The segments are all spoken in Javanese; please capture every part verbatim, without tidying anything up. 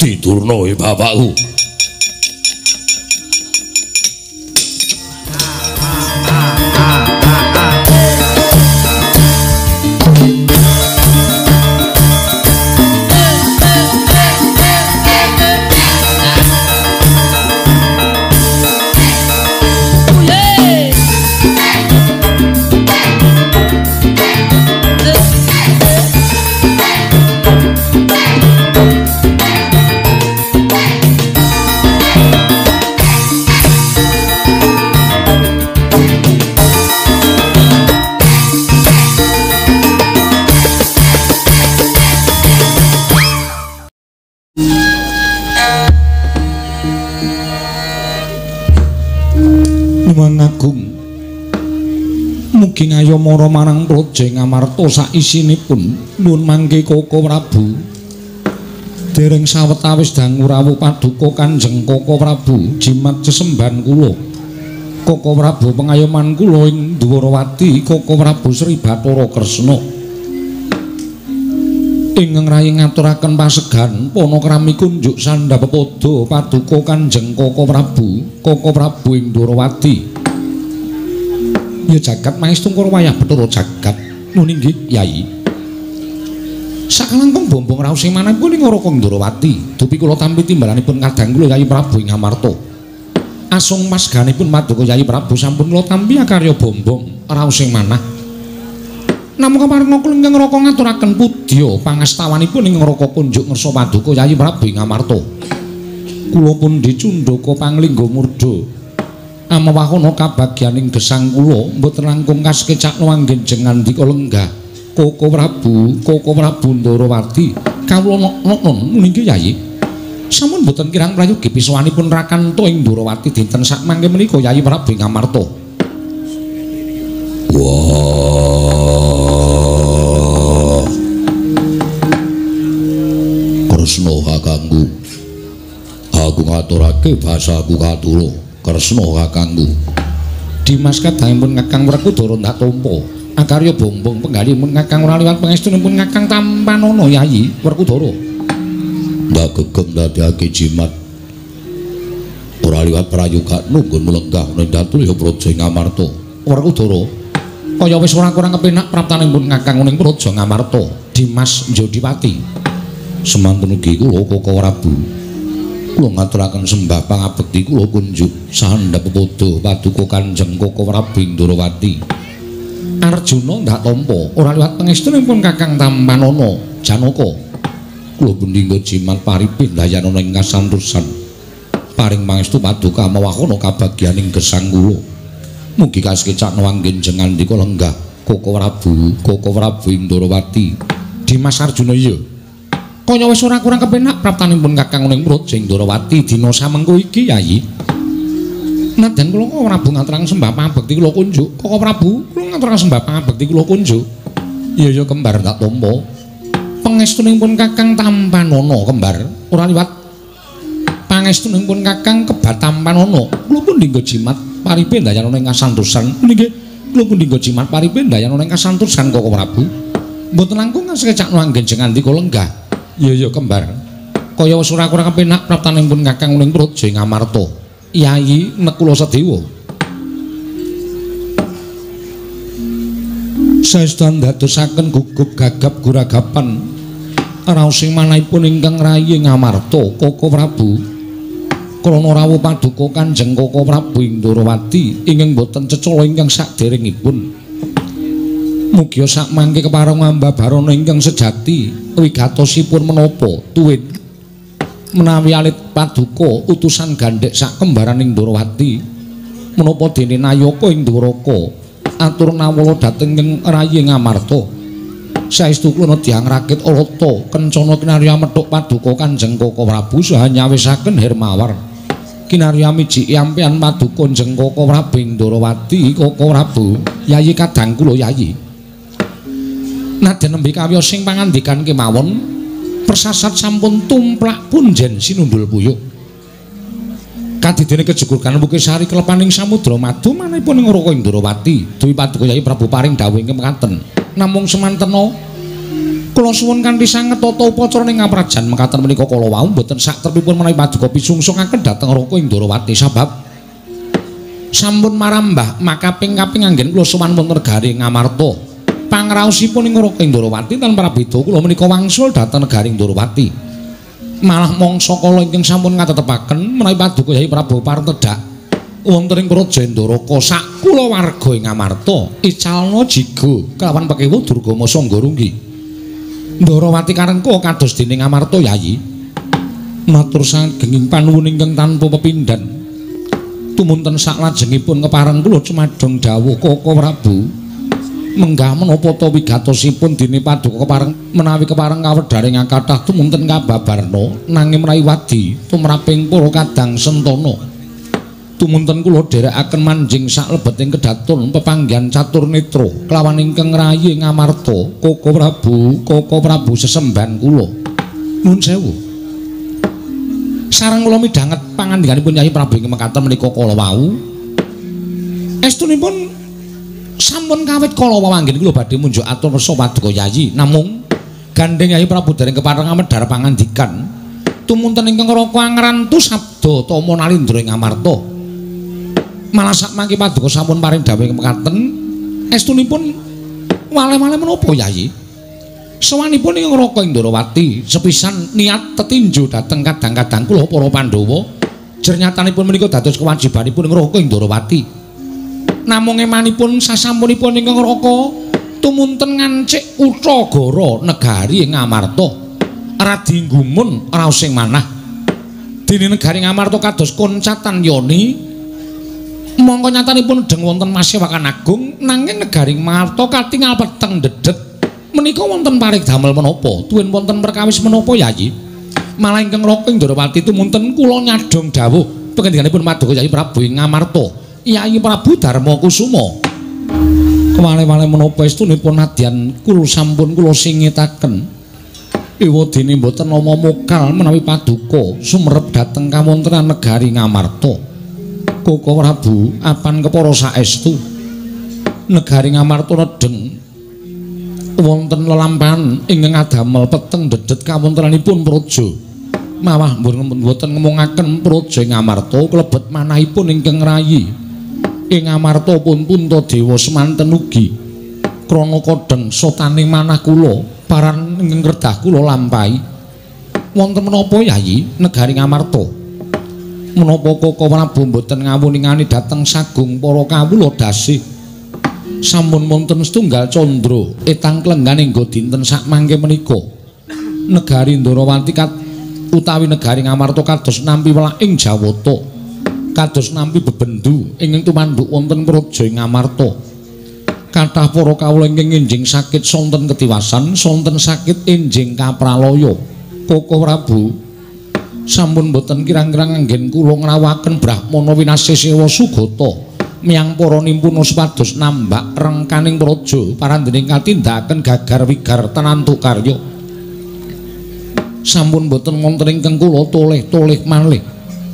Didurna e bapakku. Agung mugi ngayomara marang Praja Ngamarta sak isinipun nuwun mangke Koko Prabu dereng sawetawis dangu rawuh paduka Kanjeng Koko Prabu jimat sesembahan kula Koko Prabu pengayoman kula ing Dwarawati Koko Prabu Sri Bathara Kresna ingkang rayi ngaturaken pasegan panakrami kunjuk sandhapada paduka Kanjeng Koko Prabu Koko Prabu ing Dwarawati. Ya jagat maestungkara wayah Bathara jagat nuwun inggih Yai. Sakalangkung bombong raos sing manapun ing Raka Ndrawati dupi kula tampi timbalanipun kadang kula Yai Prabu ing Ngamarta. Asung masganipun paduka Yai Prabu sampun kula tampi akarya bombong raos sing manah. Namung kaparenga kula ingkang Raka ngaturaken pudya pangastawanipun ing Raka kunjuk ngersa paduka Yai Prabu ing Ngamarta. Kula pun dicundhaka panglingga murda. Amawahono kabagyaning gesang kula mboten langkung kaskecakna anggenjeng ngandika lenggah Koko Prabu Koko Prabu Ndrawati kawula non nggih Yai sampun mboten kirang prayogi pisowanipun Rakanta ing Ndrawati dinten sak mangke menika Yai Prabu Ngamarta. Wah Kresna kakangku aku ngaturake basaku katulo Kresna kakangku. Dimas kadangipun Kakang Werkudara ndak tampa. Akarya bombong penggalipun Kakang ora liwat pangestunipun Kakang Tampanana Yayi Werkudara. Ndak gegem dadekake jimat. Ora liwat prayoga nunggun melenggah ning datul ya Praja Ngamarta. Werkudara. Kaya wis ora kurang kepenak praptanipun Kakang ning Praja Ngamarta. Dimas Njodiwati. Semanten ugi kula Koko Prabu. Kula ngaturaken sembah pangabekti kula kunjuk sandhapada paduka Kanjeng Koko Prabu Ndrawati. Arjuna ndak tampa ora liwat pangestunipun Kakang Tampanana Janaka. Kula pendhingga jimat paripin dayanana ing kasantosan. Paring pangestu paduka mawahana kabagyaning gesang kula. Mugi kasekecakna anggenjeng ngandika lenggah Koko Prabu Koko Prabu Ndrawati. Dimas Arjuna iya. Kaya wis ora kurang kepenak praptanipun Kakang ning Praja Ndrawati dina samengko iki Yayi. Nadyan kula Koko Prabu ngaturaken sembah pangabekti kula kunjuk. Koko Prabu kula ngaturaken sembah pangabekti kula kunjuk. Iya ya kembar tak tampa. Pangestunipun Kakang Tampanana kembar ora liwat pangestunipun Kakang Kebatampanana. Kula pun dinggo jimat paripin dayanana ing kasantosan. Nggih kula pun dinggo jimat paripin dayanana ing kasantosan Koko Prabu. Mboten langkung kasekecakna anggenjeng ngandika lenggah. Iya ya kembar. Kaya wis ora kurang kepenak praptanipun Kakang ning Praja Ngamarta. Yayi nek kula sedewa. Saestu ndadosaken gugup gagap guragapan raos sing manahipun ingkang rayi Ngamarta Koko Prabu. Krana rawuh paduka Kanjeng Koko Prabu Ndrawati ingkang boten cecala ingkang saderengipun. Mugia sak mangke kepareng ambabarana ingkang sejati wigatosipun menapa tuwin menawi alit paduka utusan gandhek sak kembaraning Ndrawati menapa dene Nayaka ing Dwaraka atur nawala dhateng ing rayi Ngamarta saestu kula Dyang Rakit Alata kencana kinarya methuk paduka Kanjeng Koko Prabu saha nyawisaken Hermawar kinarya miji ampeyan paduka Kanjeng Koko Prabu Ndrawati Koko Prabu Yayi kadang kula Yayi. Nadyan nembe kawiyos sing pangandikan kemawon persasat sampun tumplak punjen sinundul puyuh. Kadidene kejukurkan Wukisari kelepaning samudra madu manahipun ing Raka Ndrawati duwi paduka Yayi Prabu paring dawuh ing mekaten. Namung semantena Kula suwun kanthi sanget tata upacara ning ngaprajan mekaten menika kala wau mboten sak trepipun menawi paduka pisungsungaken dhateng Raka ing Ndarawati sabab sampun marambah makaping-kaping anggen kula sowan wonten negari Ngamarta. Pangraosipun ing Raka ing Ndarawati lan prabéda kula menika wangsul dhateng negari Ndarawati. Malah mangsa kala ingkang sampun ngatetepaken menawi paduka Yai Prabu Partedak wonten ing Praja Ndaraka sak kulawarga ing Ngamarta icalna jiga kelawan pekewu Durgama Sangga Runggi. Ndarawati karengka kados dene Ngamarta Yayi. Matur sagenging panuwun ingkang tanpa pepindhan. Tumunten saklajengipun kepareng kula cumadong dawuh Kaka Prabu. Menggah menapa ta wigatosipun dene paduka kepareng menawi kepareng kawedharing kathah tumunten kababarna nanging menawi wadi tumraping para kadang sentana. Tumunten kula dherekaken manjing saklebeting kedaton pepanggihan catur netra kelawan ingkang rayi Ngamarta. Kaka Prabu, Kaka Prabu sesembahan kula. Nuwun sewu. Sareng kula midhanget pangandikanipun Yai Prabu ing mekaten menika kala wau. Estunipun sampun kawit kala wau anggen kula badhe munjuk atur rasa paduka Yayi. Namung gandeng Yai Prabu dereng kepareng amedhar pangandikan. Tumunten ingkang raka ngrantu sabda Tama Nalindra ing Ngamarta. Malah sak mangke paduka sampun paring dawuh mekaten estunipun wale-wale menapa Yayi? Sawanipun ing Raka ing Ndarawati sepisan niat tetinju dhateng kadang-kadang kula para Pandhawa. Jernyatanipun menika dados kewajibanipun ing Raka ing Ndarawati. Namung emanipun sasampunipun ingkang Raka tumunten ngancik Utagara negari ing Ngamarta. Radi gumun raos ing manah. Dene negari Ngamarta kados koncatan yoni mongko nyatanipun deng wonten masewakan agung nanging negari Ngamarta katingal peteng dedet menika wonten paring damel menapa tuwin wonten perkawis menapa Yayi? Malah ingkang Raka ing Ndarawati tumunten kula nyadong dawuh pangandikanipun paduka Yai Prabu ing Ngamarta Yai Prabu Darma Kusuma. Kemale-male menapa estunipun nadyan kula sampun kula singitaken ewadene mboten nama mokal menawi paduka sumerep dhateng kawontrenan negari Ngamarta. Kaka Prabu apan kepara saestu negari Ngamarta nedeng wonten lelampahan ingkang adamel peteng dedet kawontrenanipun praja. Mawah mboten ngemungaken praja Ngamarta klebet manahipun ingkang rayi ing Ngamarta pun Puntadewa semanten ugi krana kodheng sotaning manah kula paran ingkang kedah kula lampahi. Wonten menapa Yayi negari Ngamarta? Menapa Kaka Prabu mboten ngawuningani dhateng sagung para kawula dasih sampun wonten setunggal candra etang klenggan ingga dinten sakmangke menika negari Ndarawati utawi negari Ngamarta kados nampi welaking Jawata kados nampi bebendu ingkang tumanduk wonten praja Ngamarta. Kathah para kawula ingkang enjing sakit sonten ketiwasan sonten sakit enjing kapralaya. Kaka Prabu sampun boten kirang-kirang anggen kula ngrawakaken Brahmana Winasih Sewa Sugata miyang para nimpuna supados nambak rengkaning praja parandening katindakaken gagar wigar tenantu karya. Sampun boten wonten ingkang kula toleh-toleh malih.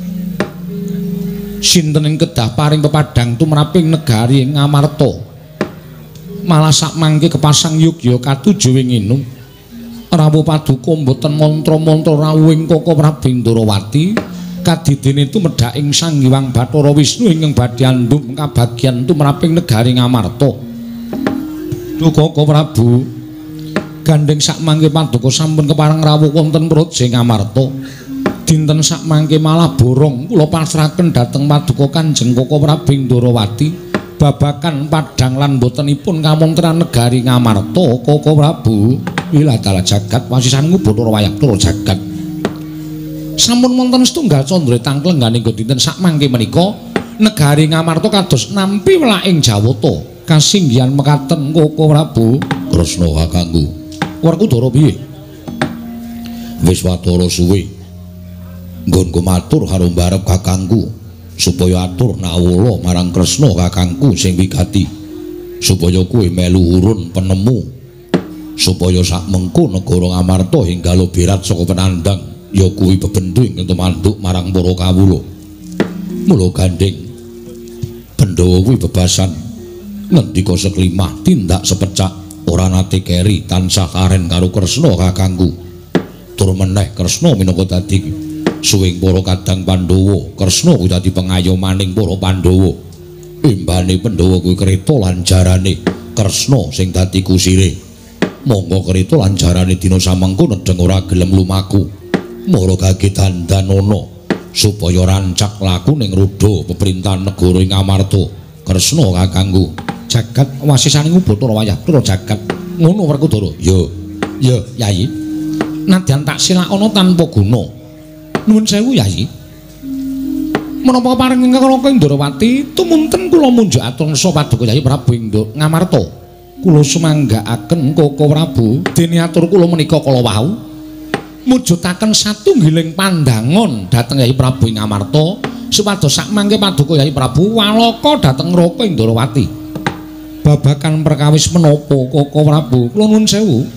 Sinten ing kedah paring pepadhang tumraping negari Ngamarta. Malah sakmangke kepasang yugya katujuh ing inu. Rawuh paduka mboten mantra-mantra rawuhing Kaka Prabu Ndarawati kadidene tumedhak ing Sang Hyang Bathara Wisnu ingkang badhe andhum kabagyan tumraping negari Ngamarta. Duh Kaka Prabu gandeng sakmangke paduka sampun kepareng rawuh wonten praja Ngamarta. Dinten sakmangke malah borong kula pasrahaken dhateng paduka Kanjeng Kaka Prabu Ndarawati babakan padhang lan botenipun kawontrenan negari Ngamarta. Kaka Prabu wiladala jagat wasisanmu Bathara Wayaktura jagat sampun wonten setunggal candra tangklenggan ing dinten sakmangke menika negari Ngamarta kados nampi welaking Jawata kasinggihan mekaten. Kaka Prabu Kresna kakangku Werkudara piye wis watara suwe nggonku matur karo mbarep kakangku supaya atur nawala marang Kresna kakangku sing wigati supaya kuwi melu urun penemu supaya sak mengko negara Ngamarta hingga birat saka penandang ya kuwi bebendu ingkang tumanduk marang para kawula. Mula gandeng Pandhawa kuwi bebasan ngendika seklimah tindak sepecak ora nate keri tansah karen karo Kresna kakangku. Tur meneh Kresna minangka dadi suwing para kadang Pandhawa. Kresna kuwi dadi pengayomaning para Pandhawa. Imbane Pandhawa kuwi kreta lan jarane Kresna sing dadi kusire. Monggo kreta lan jarane dina samengko nedheng ora gelem lumaku. Mara gage dandanana supaya rancak laku ning roda pemerintahan negara ing Amarta. Kresna kakangku. Jagat wasisaning Bathara wayah tur jagat ngono Werkudara. Ya, ya Yayi. Nadyan tak silakana tanpa guna. Nuwun sewu Yayi. Menapa paring ingkang Raka Indrawati tumunten kula munjuk atur nesa paduka Yayi Prabu ing Ngamarta. Kula sumanggaaken Kaka Prabu dene atur kula menika kala wau mujudaken satunggiling pandangon dhateng Yayi Prabu ing Ngamarta supados sakmangke paduka Yayi Prabu walaka dhateng Raka Indrawati. Babakan perkawis menapa Kaka Prabu kula nuwun sewu.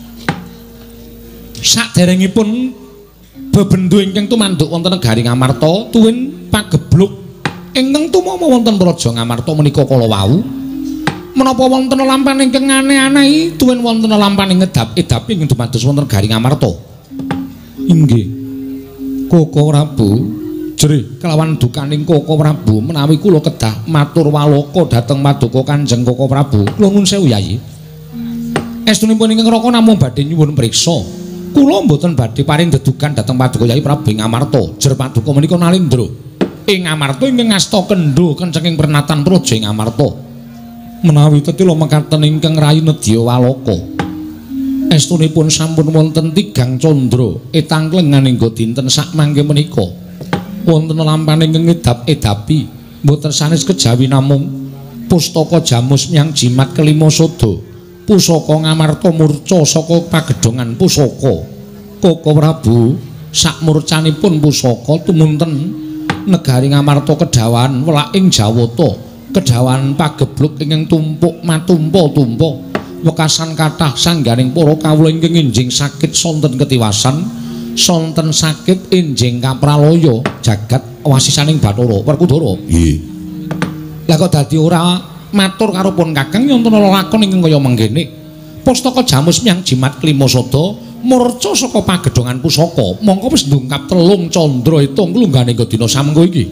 Saderengipun bebendu ingkang tumanduk wonten negari Ngamarta tuwin pagebluk ingkang tumama wonten praja Ngamarta menika kala wau menapa wonten lampahan ingkang aneh-aneh tuwin wonten lampahan ngedap-edap ingkang dumados wonten negari Ngamarta. Inggih Kaka Prabu jerih kelawan dukaning Kaka Prabu menawi kula kedah matur walaka dhateng paduka Kanjeng Kaka Prabu kula nuwun sewu Yayi. Estunipun ingkang Raka namung badhe nyuwun priksa kula mboten badhe paring dedukan dhateng paduka Yayi Prabu ing Ngamarta. Jer paduka menika Nalindra ing Ngamarta ingkang ngasta kendha kencenging pernatan praja ing Ngamarta. Menawi tetila mekaten ingkang rayi nedya walaka. Estunipun sampun wonten tigang candra etang klengan ingga dinten sakmangke menika. Wonten lampahan ingkang ngedap-edapi mboten sanes kejawi namung pustaka jamus nyang jimat kelima sada. Pusaka Ngamarta murca saka pagedhongan pusaka. Kaka Prabu sakmurcanipun pusaka tumunten negari Ngamarta kedawan welaking Jawata, kedawan pagebluk ingkang tumpuk matumpa-tumpa. Wekasan kathah sangganing para kawula ingkang enjing sakit sonten ketiwasan, sonten sakit enjing kapralaya jagat wasisaning Bathara Werkudara. Nggih. Lah kok dadi ora matur karo pun Kakang wonten lakon ingkang kaya mengkene. Pustaka jamus miyang jimat kelima sada murca saka pagedhongan pusaka. Mongko wis ndungkap telung candra itung klunggane dina samengko iki.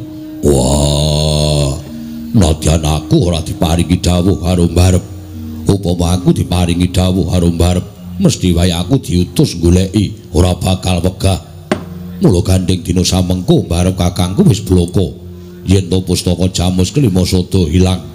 Wah. Nadyan aku ora diparingi dawuh karo mbarep. Upama aku diparingi dawuh karo mbarep, mesti wae aku diutus goleki, ora bakal wegah. Mula gandeng dina samengko mbarep kakangku wis bloko. Yen to pustaka jamus kelima sada ilang,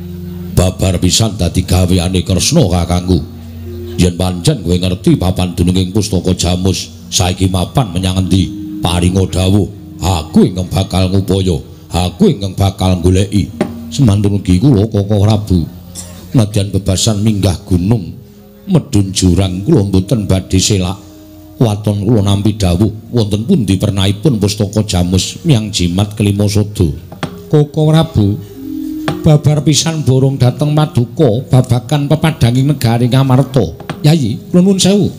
babar pisan dadi gaweane Kresna kakangku. Yen pancen kowe ngerti papan dununging pustaka jamus saiki mapan menyang endi, paringa dawuh, aku ingkang bakal ngupaya, aku ingkang bakal goleki. Semantun ugi kula Kaka Prabu nadyan bebasan minggah gunung medhun jurang kula mboten badhe selak. Waton kula nampi dawuh wonten pundi pernahipun pustaka jamus miyang jimat kelima sada. Kaka Prabu babar pisan borong dhateng paduka babakan pepadanging negari Ngamarta. Yayi kula nuwun sewu.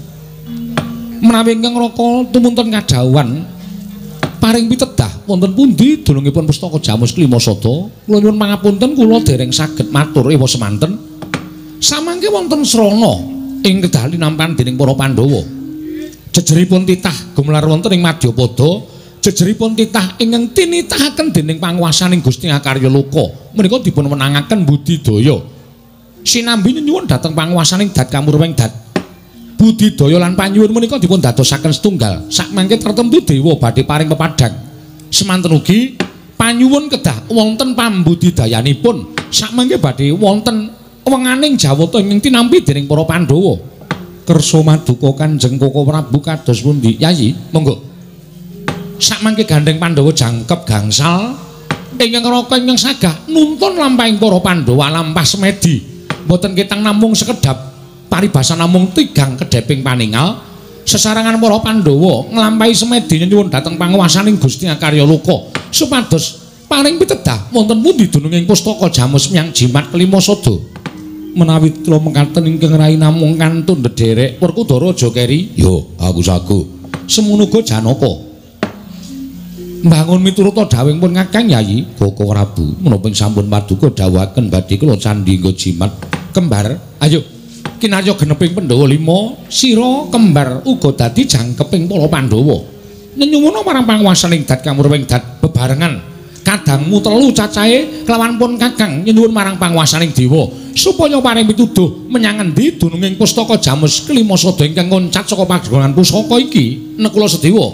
Menawi ingkang Raka tumunten kadhawuhan paring pitedah wonten pundi dunungipun pustaka jamus kelima sada, kula nyuwun pangapunten kula dereng saged matur ewa semanten. Samangke wonten srana ing kedah linampan dening para Pandhawa. Jejeripun titah gumelar wonten ing Madyapada, jejeripun titah ingkang tinitahaken dening panguwasaning Gusti Ngakarya Loka menika dipun menangaken budidaya. Sinambi nyuwun dhateng panguwasaning Dat Kamurweng Dat. Budidaya lan panyuwun menika dipun dadosaken setunggal. Sakmangke tertentu dewa badhe paring pepadang. Semanten ugi panyuwun kedah wonten pambudidayanipun. Sakmangke badhe wonten wenganing Jawata ingkang tinampi dening para Pandhawa. Kersa maduka Kanjeng Kaka Prabu kados pundi? Yayi, monggo. Sakmangke gandeng Pandhawa jangkep gangsal ingkang Raka ingkang sagah nuntun lampahing para Pandhawa lampah semedi. Mboten ketang namung sekedhap paribasan namung tigang kedheping paningal. Sesarangan para Pandhawa nglampahi semedi nyuwun dhateng panguwasaning Gusti Ngakarya Loka supados paring pitedah wonten pundi dununging pustaka jamus miyang jimat kelima sada. Menawi kula mekaten ingkang rai namung kantun ndederek Werkudara aja keri. Yo, aku sagu. Semono uga Janaka. Mbangun miturut dawuhipun Kakang Yayi Kaka Prabu menapa sampun paduka dawuhaken badhe kula candhi nggo jimat kembar. Ayo kinarya geneping Pandhawa lima, sira kembar uga dadi jangkeping para Pandhawa. Nyuwuna marang panguwasaning dat kamurwing dat bebarengan kadangmu telu cacahe kelawan pun Kakang nyuwun marang panguwasaning dewa supaya paring pituduh menyang endi dununging pustaka Jamus kelima sada ingkang ngoncat saka pagelaran pusaka iki nekula sedewa.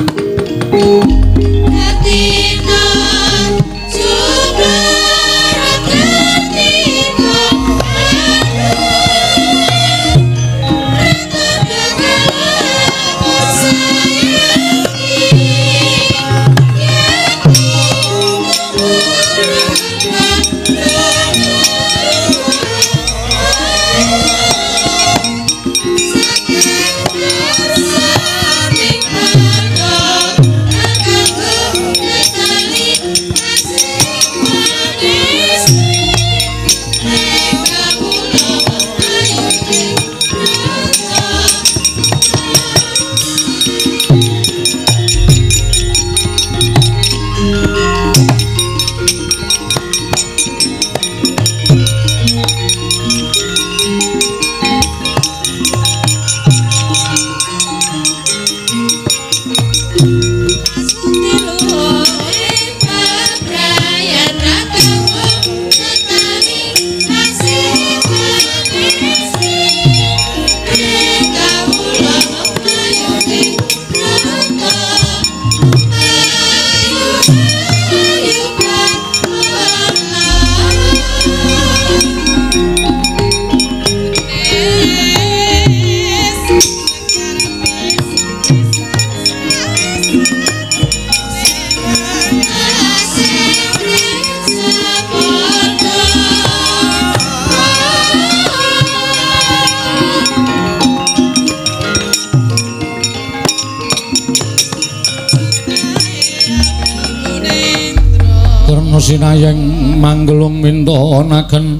Sinayeng manggelung mintonaken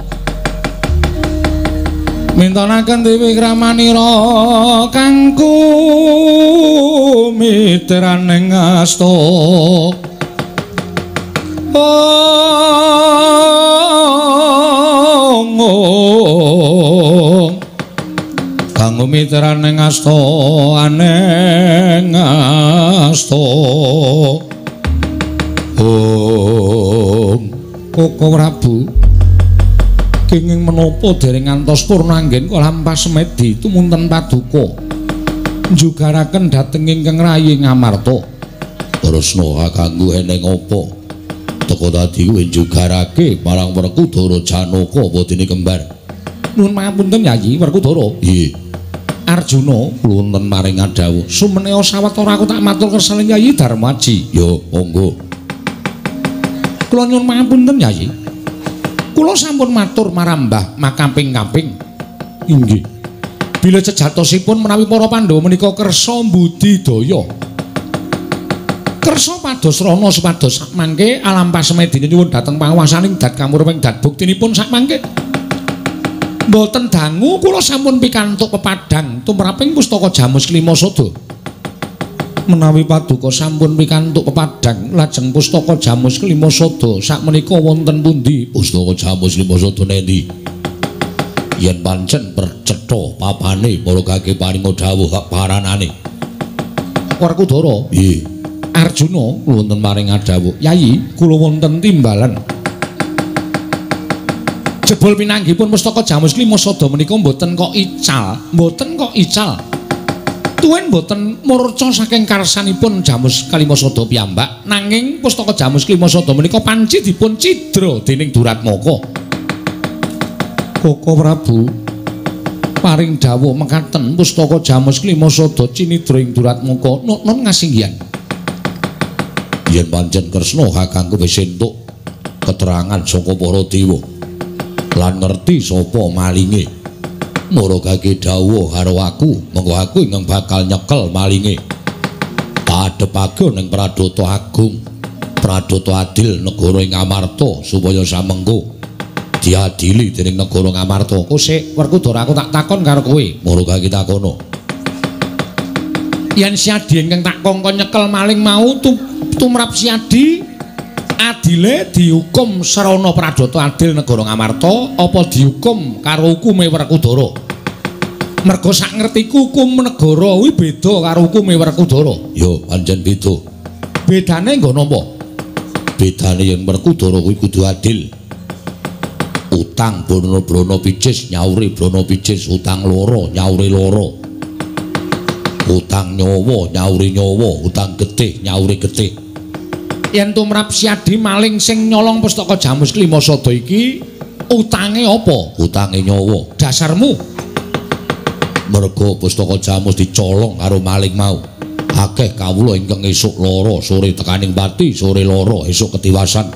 mintonaken Dewi Kramanira kang kumitraning asta ong kang kumitraning asta aneng asta Koko Prabu kenging menapa dereng ngantos purna anggen kalampas semedi tumunten paduka njugaraken dhateng ingkang rayi Ngamarta. Tresna kanggo eneng apa teka dadi kowe njugarake marang Werkudara Janaka apa dene kembar. Nuwun pangapunten Yayi Werkudara. Nggih. Arjuna wonten maring adhawuh sumeneo sawetara aku tak matur kersaning Yayi Darmaji. Ya monggo. Kula nyuwun pangapunten Yayi. Kula sampun matur marang Mbah makamping-kamping. Inggih. Bila sejatosipun menawi para Pandhawa menika kersa mbudidaya. Kersa pados rana supados sakmangke alampas semedine nyuwun dhateng panguwasaning dat kamurwing dat buktinipun sakmangke. Mboten dangu kula sampun pikantuk pepadhang tumraping pustaka Jamus kelima sada. Menawi paduka sampun pikantuk pepadhang lajeng pustaka Jamus kelima sada sakmenika wonten pundi? Pustaka Jamus kelima sada nendi? Yen pancen percetha papane para kake paringa dawuh hak paranane. Werkudara. Nggih. Arjuna wonten maring adhawuh, Yayi, kula wonten timbalan. Jebul pinanggipun pustaka Jamus kelima sada menika mboten kok ical, mboten kok ical. Tuwin boten murca saking karsanipun Jamus kelima sada piyambak nanging pustaka Jamus kelima sada menika panci dipun cidra dening Duratmaka. Koko Prabu paring dawuh mekaten pustaka Jamus kelima sada cinidra ing Duratmaka nun ngasinggihan. Yen pancen Kresna kakangku wis entuk keterangan saka para dewa lan ngerti sapa malinge. Maragake dawuh karo aku, mengko aku ingkang bakal nyekel malinge. Padhepake ning Pradata Agung, Pradata Adil negara ing Ngamarta supaya samengko diadili dening negara Ngamarta. Kosek Werkudara aku tak takon karo kowe, maragake takono. Yen Siadi ingkang tak kongkon nyekel maling mau tumrap Siadi adile dihukum sarana Pradata Adil negara Ngamarta apa dihukum karo hukume Werkudara? Mergo sak ngertiku hukum negara kuwi beda karo hukume Werkudara. Yo, pancen beda. Bedane nggo napa? Bedane yen Werkudara kuwi kudu adil. Utang Brana Picis nyauri Brana Picis, utang loro nyauri loro. Utang nyawa nyauri nyawa, utang getih nyauri getih. Yen tumrap Siadi maling sing nyolong pustaka Jamus Klimasada iki utange apa? Utange nyawa. Dasarmu merga pustaka Jamus dicolong karo maling mau. Akeh kawula ingkang esuk lara sore tekaning pati, sore lara esuk ketiwasan.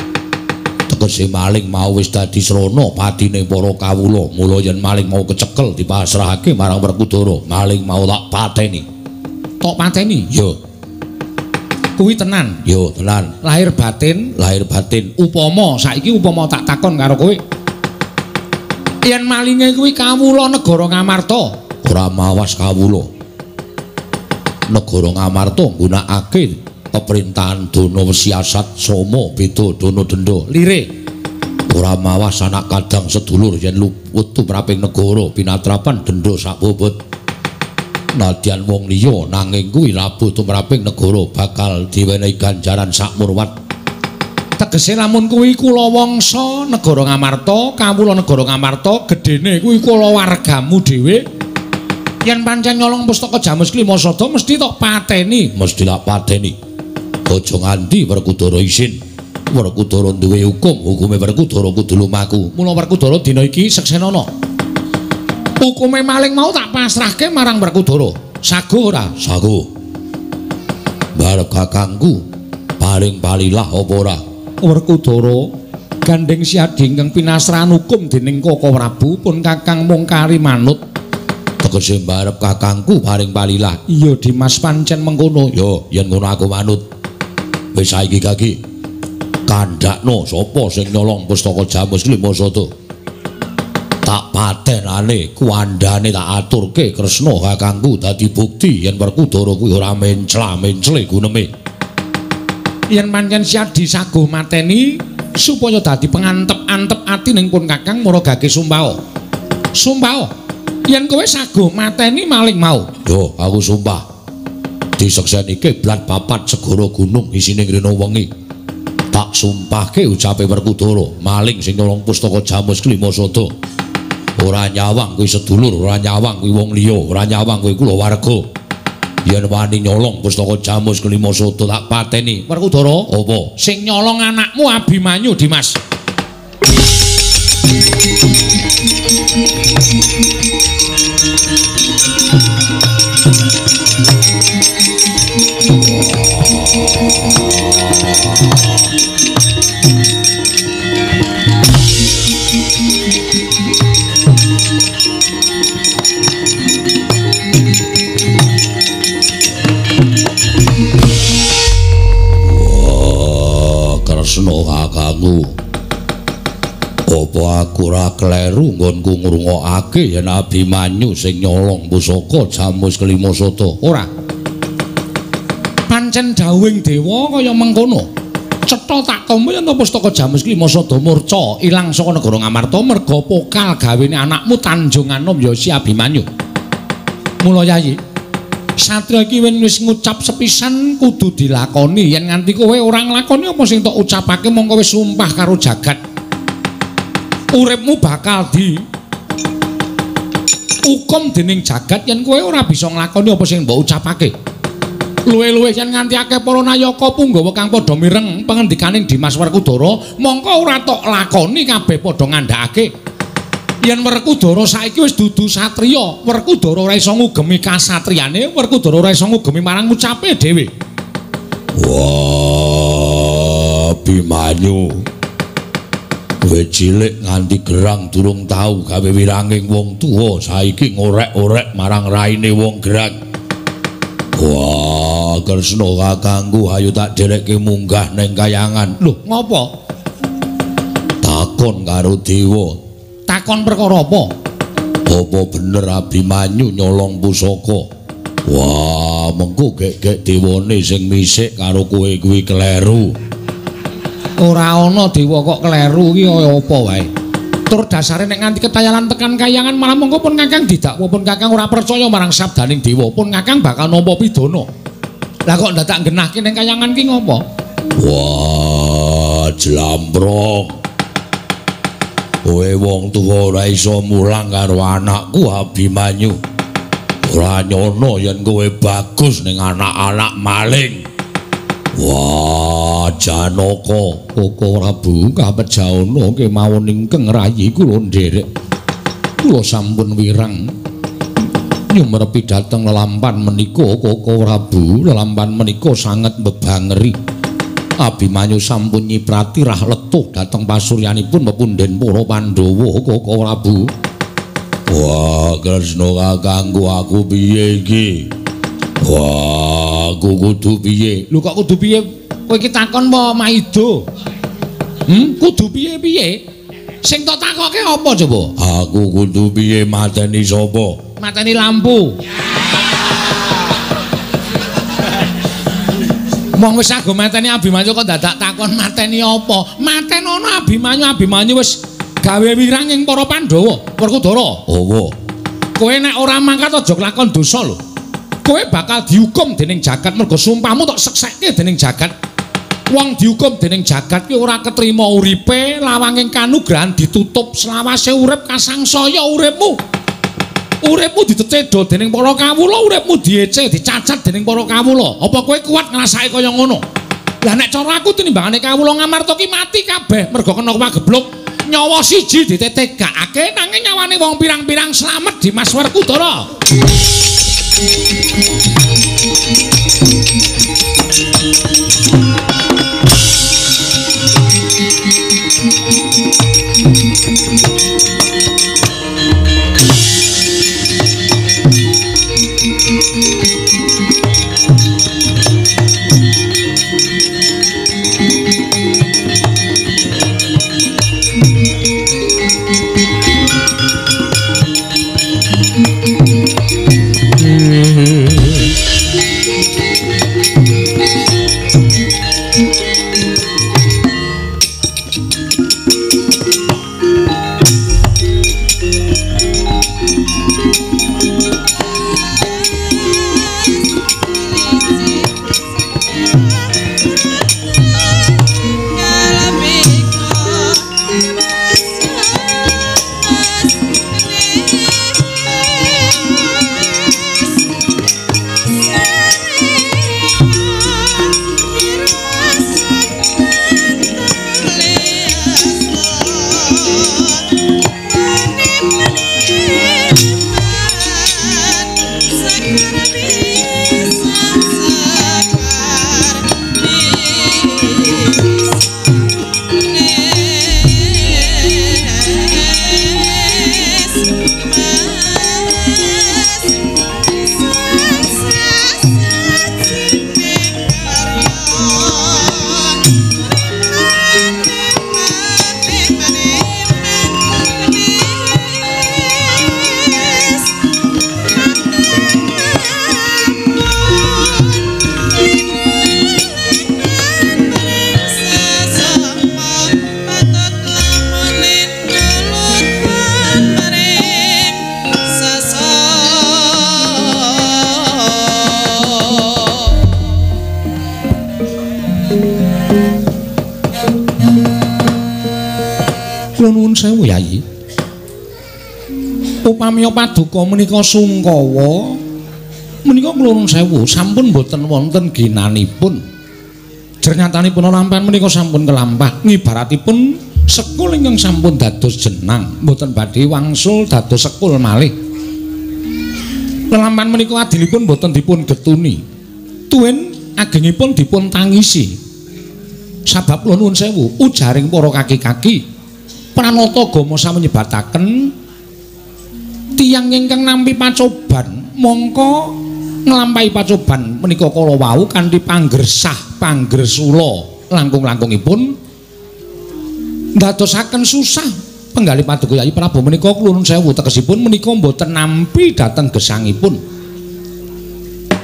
Tegese maling mau wis dadi srana patine para kawula. Mula yen maling mau kecekel dipasrahake marang Werkudara, maling mau tak pateni. Tok pateni? Yo. Kuwi tenan? Yo, tenan. Lahir batin, lahir batin. Upama saiki upama tak takon karo kowe. Yen malinge kuwi kawula negara Ngamarta, ora mawas kawula. Negara Ngamarta nggunakake pemerintahan dana wesiasat sama beda dana denda. Lire. Ora mawas anak kadang sedulur yen luput tumraping negara pinatrapan denda sak bobot. Nadyan wong liya nanging kuwi labuh tumraping negara bakal diwenehi ganjaran sak murwat. Tegese lamun kuwi kula wangsa negara Ngamarta, kawula negara Ngamarta, gedene kuwi kula wargamu dhewe. Yen pancen nyolong pustaka Jamus Klimasada mesti tok pateni, mesti tak pateni. Aja nganti Werkudara isin. Werkudara duwe hukum, hukume Werkudara kudu lumaku. Mula Werkudara dina iki seksenana. Hukume maling mau tak pasrahke marang Werkudara. Saguh ora? Saguh. Barep kakangku paring palilah apa ora? Werkudara gandeng Siadi ingkang pinasrahan hukum dening Koko Prabu pun kakang mung kari manut. Tegese barep kakangku paring palilah. Iya Dimas pancen mengkono. Yo, yen ngono aku manut. Wis saiki kaki kandhakno sapa sing nyolong pustaka Jamus Klimasada. Tak patenane kuandane tak aturke Kresna kakangku dadi bukti yen Werkudara kuwi ora mencla-mencle guneme. Yen pancen Siadi saguh mateni supaya dadi pengantep-antep ati ning pun kakang maragake sumpah. Sumpah. Yen kowe saguh mateni maling mau. Yo, aku sumpah. Disekseni kiblat papat segara gunung isine ngrena wengi. Tak sumpahke ucape Werkudara, maling sing nyolong pustaka Jamus Klimasada. Ora nyawang kuwi sedulur, ora nyawang kuwi wong liya, ora nyawang kuwi kulawarga. Yen wani nyolong pustaka Jamus Klimasada tak pateni. Werkudara, apa? Sing nyolong anakmu Abimanyu, Dimas. Kresna kakangku, apa aku ora kleru nggonku ngrungokake yen Abimanyu sing nyolong pusaka Jamus Klimasada? Ora. Pancen dawuhing dewa kaya mengkono. Cetha tak tampa yen pustaka Jamus Klimasada murca ilang saka negara Ngamarta merga pokal gawene anakmu Tanjunganom ya si Abimanyu. Mula Yayi, satria iki wis ngucap sepisan kudu dilakoni. Yen nganti kowe ora nglakoni apa sing tak ucapake mongko wis sumpah karo jagat. Uripmu bakal di hukum dening jagat yen kowe ora bisa nglakoni apa sing mbok ucapake. Luwe-luwe yen nganti akeh para nayaka punggawa kang padha mireng pangendikaning Dimas Werkudara, mongko ora tok lakoni kabeh padha ngandhakake. Yen Werkudara saiki wis dudu satriya, Werkudara ora iso ngugemi kasatriyane, Werkudara ora iso ngugemi marang ucape dhewe. Wah, Abimanyu. Kowe cilik nganti gerang durung tau gawe wiranging wong tuwa, saiki ngorek-orek marang raine wong gerang. Wah, Kresna kakangku, ayo tak derekke munggah ning kayangan. Lho, ngopo? Takon karo dewa. Takon perkara apa? Apa bener Abimanyu nyolong pusaka? Wah, mengko gek-gek dewane sing misik karo kowe kuwi kleru. Ora ana dewa kok kleru iki kaya apa wae. Tur dasare nek nganti ketayalan tekan kayangan malah mongko pun Kakang didakwa pun Kakang ora percaya marang sabdaning dewa pun Kakang bakal nampa pidana. Lah kok ndadak genahke ning kayangan ki ngopo? Wah, jlamprong. Kowe wong tuwa ora iso mulang karo anakku Abimanyu. Ora nyono yen kowe bagus ning anak-anak maling. Wah, Janaka, Koko Prabu kapejaono kemawon ingkang rayi kula nderek. Kula sampun wirang nyumerepi dhateng lelampan menika Koko Prabu. Lelampan menika sanget mbebangeri. Abimanyu sampun nyiprati rah letuh dhateng pasuryanipun pepunden para Pandhawa Koko Prabu. Wah, Kresna kakangku aku piye iki? Wah, aku kudu piye? Lho kok kudu piye? Kowe iki takon apa Maido? Hmm, kudu piye-piye? Sing tak takoke apa coba? Aku kudu piye mateni sapa? Mateni lampu. Wong wis ago mateni Abimanyu kok dadak takon mateni apa? Matenono Abimanyu, Abimanyu wis gawe wirang ing para Pandhawa, Werkudara. Apa? Kowe nek ora mangkat aja kelakon dosa lho. Kowe bakal dihukum dening jagat mergo sumpahmu tok seksekke dening jagat. Wong dihukum dening jagat ki ora ketrima uripe, lawanging kanugrahan ditutup selawase urip kasangsaya uripmu. Uripmu ditetedo dening para kawula, uripmu diece, dicacat dening para kawula. Apa kowe kuat ngrasake kaya ngono? Lah nek cara aku tinimbangane kawula ngamarta ki mati kabeh mergo kena pagebluk. Nyawa siji ditetegakake nanging nyawane wong pirang-pirang slamet di Mas Werkudara. Sewu Yayi. Upamiya paduka menika sungkawa menika kula nuwun sewu sampun boten wonten ginanipun. Jernyatanipun lampahan menika sampun kelampah ngibaratipun sekul ingkang sampun dados jenang boten badhe wangsul dados sekul malih. Lelampahan menika adilipun boten dipun getuni. Tuwin agengipun dipun tangisi. Sabab kula nuwun sewu ujaring para kaki-kaki Pranata Gama samenyebataken tiyang ingkang nampi pacoban mongko nglampahi pacoban menika kala wau kanthi panggresah panggresula langkung-langkungipun ndadosaken susah penggalih paduka Yayi Prabu menika kula nuwun sewu tegesipun menika mboten nampi dhateng gesangipun.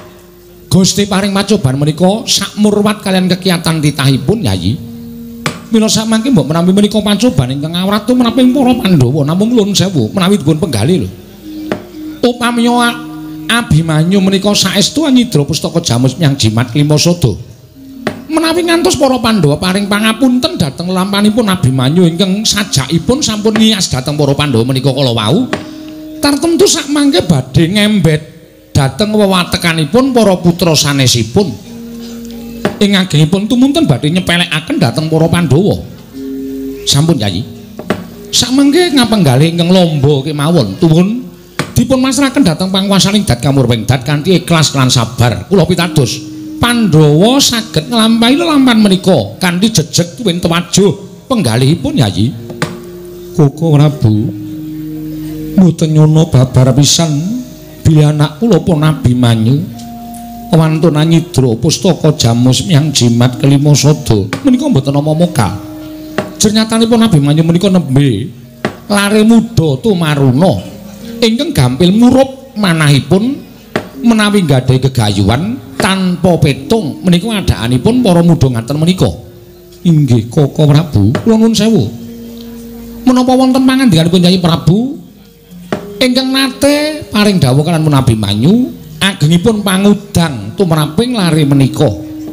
Gusti paring pacoban menika sakmurwat kalian kekiatan titahipun Yayi. Mila samangke mbok menawi menika pancoban ingkang awrat tu menawi para Pandhawa namung nuwun sewu menawi dipun penggali lho. Upamiya Abimanyu menika saestu nyidra pustaka Jamus Myang Jimat Klimasada. Menawi ngantos para Pandhawa paring pangapunten dhateng lampanipun Abimanyu ingkang sajakipun sampun niyas dhateng para Pandhawa menika kala wau, tartemtu sakmangke badhe ngembet dhateng wewatekanipun para putra sanesipun. Ing agengipun tumunten badhe nyepelekaken dhateng para Pandhawa. Sampun Yayi. Samangke ngapenggalih ingkang lomba kemawon tuwun dipun masrahaken dhateng panguwasaning Dat Kamurping Dat kanthi ikhlas lan sabar. Kula pitados Pandhawa saged nglampahi lelampan menika kanthi jejeg tuwin tewajuh penggalihipun Yayi. Koko Prabu mboten nyono babar pisan bilih anak kula pun Abimanyu wantuna nyidra pustaka Jamus Myang Jimat Klimasada menika mboten nama mokal. Jernyatanipun Abimanyu menika nembe lare muda tumaruna ingkang gampil murup manahipun menawi gadhahi gegayuhan tanpa petung menika adaanipun para muda ngaten menika. Inggih Koko Prabu, kula nuwun sewu. Menapa wonten pangandikanipun Nyai Prabu ingkang nate paring dawuh kaliyan Abimanyu agengipun pangudang tumraping lare menika.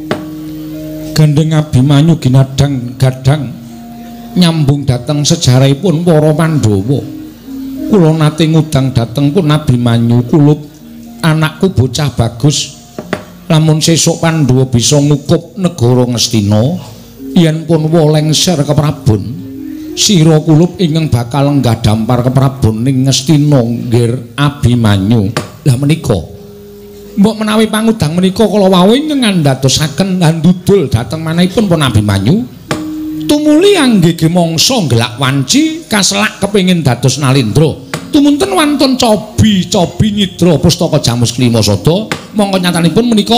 Gandeng Abimanyu ginadang gadang nyambung dhateng sejarahipun para Pandhawa. Kula nate ngudang dhateng pun Abimanyu kulup anakku bocah bagus. Lamun sesuk Pandhawa bisa ngukup negara Ngastina yen pun wolengser keprabon sira kulup ingkang bakal lenggah dampar keprabon ning Ngastina nggir Abimanyu. Lah menika mbok menawi pangudang menika kala wau ingkang ngandhadosaken lan ndudul dhateng manahipun pun Abimanyu tumuli anggege mangsa ngelak wanci kaselak kepengin dados Nalendra tumunten wonten cobi-cobi nyidra pustaka Jamus Klimasada mongko nyatanipun menika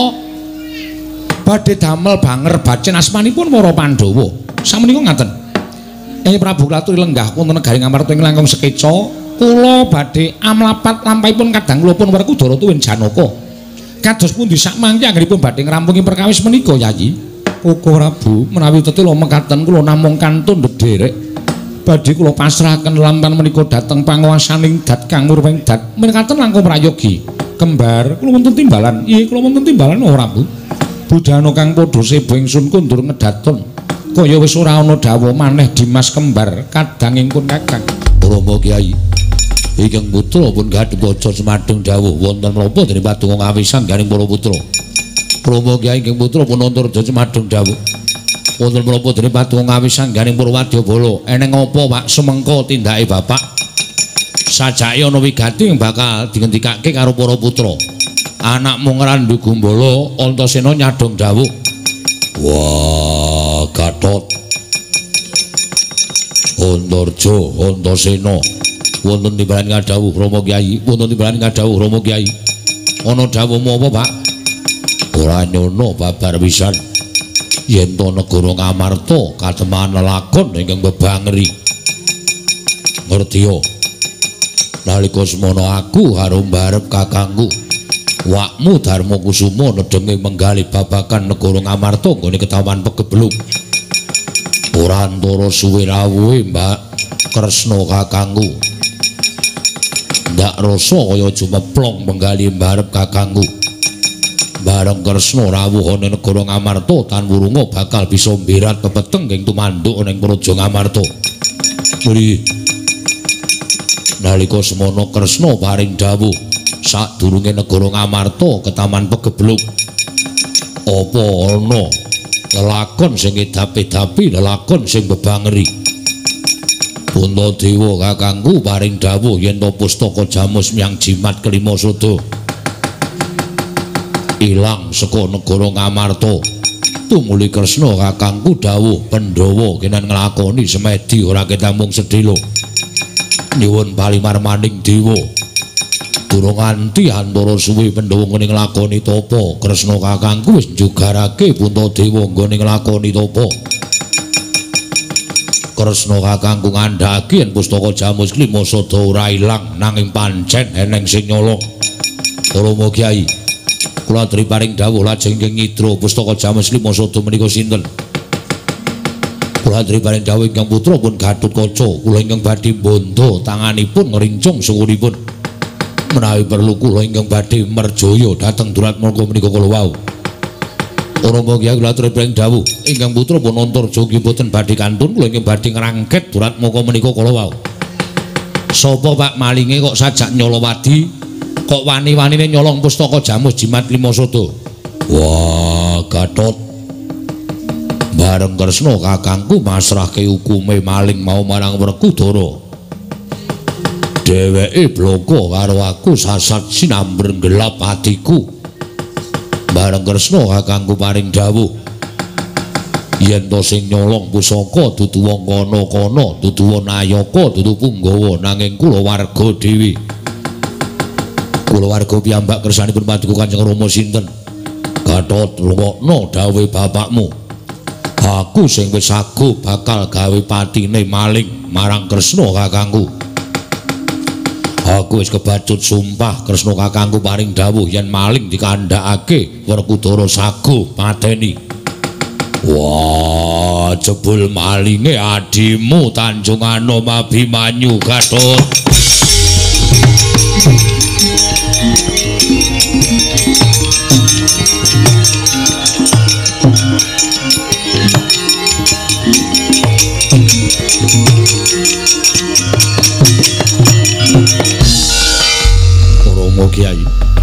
badhe damel banger bacen asmanipun para Pandhawa samenika ngaten. Nyai Prabu Klaturi lenggah wonten negari Ngamarta ing langkung sekeca kula badhe amlapat lampahipun kadang kula pun Werkudara tuwin Janaka. Kados pundi sakmangke anggenipun badhe ngrampungi perkawis menika Yayi? Koko Prabu menawi tetela mekaten kula namung kantun ndederek badhe kula pasrahaken lampan menika dhateng panguwasaning Dat Kamurping Dat mekaten langkung prayogi. Kembar kula wonten timbalan. Iya kula wonten timbalan ora Prabu. Budhana kang padha sebo ingsun kundur ngedaton. Kaya wis ora ana dawuh maneh Dimas Kembar kadang ingkun Kakang. Rama Kyai. Ingkang putra pun gadhah waca semadheng dawuh wonten menapa dening patung ngawisan garing para putra. Rama Kyai ingkang putra pun antarja semadheng dawuh. Wonten menapa dening patung ngawisan garing para wadyabala eneng apa Pak sumengko tindake bapak? Sajake ana wigati bakal dingendikake karo para putra. Anakmu ngrandu Gumbala Antasena nyadhong dawuh. Wah, Gatot. Antarja Antasena wonten timbalan ngadhawuh Rama Kyai, wonten timbalan ngadhawuh Rama Kyai. Ana dawuhmu apa, Pak? Ora nyono babar pisan. Yen to negara Ngamarta kateman lelakon ingkang bebangeri. Ngertiya. Nalika semana aku harum barep kakangku. Wakmu Darma Kusuma nedhenge menggali babagan negara Ngamarta nggone ketaman pegebluk. Ora antara suwe rawuhe Mbak Kresna kakangku. Ndak rasa kaya jumeplong menggali mbarep kakangku. Bareng Kresna rawuh ana negara Ngamarta tan wurunga bakal bisa mbirat pepeteng ing tumanduk ning praja Ngamarta. Muli nalika semana Kresna paring dawuh sadurunge negara Ngamarta ketaman pegebluk. Apa ana lelakon sing edapi-edapi lelakon sing bebangeri? Puntadewa kakangku paring dawuh yen to pustaka Jamus Myang Jimat Klimasada ilang saka negara Ngamarta. Tumuli Kresna kakangku dawuh Pandhawa kenan nglakoni semedi ora ketamung sedhela. Nyuwun palimarmaning dewa. Durung nganti antara suwe Pandhawa ngene nglakoni tapa, Kresna kakangku wis njugarake Puntadewa nggone nglakoni tapa. Kresna kakangku ngandhaki yen pustaka Jamus Klimasada ora ilang nanging pancen eneng sing nyolong. Rama Kyai, kula aturi paring dawuh lajeng ing nyidra pustaka Jamus Klimasada menika sinten? kula aturi paring dawuh ingkang putra pun Gatotkaca kula ingkang badhe bondo tanganipun ngrincung suwunipun menawi perlu kula ingkang badhe merjaya dhateng Duratmaka menika kala wau. Rama Kyai kula aturi paring dawuh ingkang putra pun Antarja nggih boten badhe kantun kula ingkang badhe ngrangket Duratmaka menika kala wau. Sapa Pak malinge kok sajak nyolowadi kok wani-wanine nyolong pustaka Jamus Jimat Lima Sada? Wah, Gatot bareng Kresna kakangku masrahke hukume maling mau marang Werkudara. Dheweke bloko karo aku sasat sinamber gelap atiku. Bareng Kresna kakangku paring dawuh yen to sing nyolong pusaka dudu wong kana-kana, dudu wong Nayaka, dudu Punggawa nanging kula warga dhewe. Kula warga piyambak kersanipun paduka Kanjeng Rama sinten? Gatot, rungokno dawuhe bapakmu. Aku sing wis saguh bakal gawe patine maling marang Kresna kakangku. Aku wis kebacut sumpah Kresna kakangku paring dawuh yen maling dikandhakake Werkudara saguh pateni. Wah, jebul malinge adimu Tanjung Anom Abimanyu Gatot. Rama Kyai,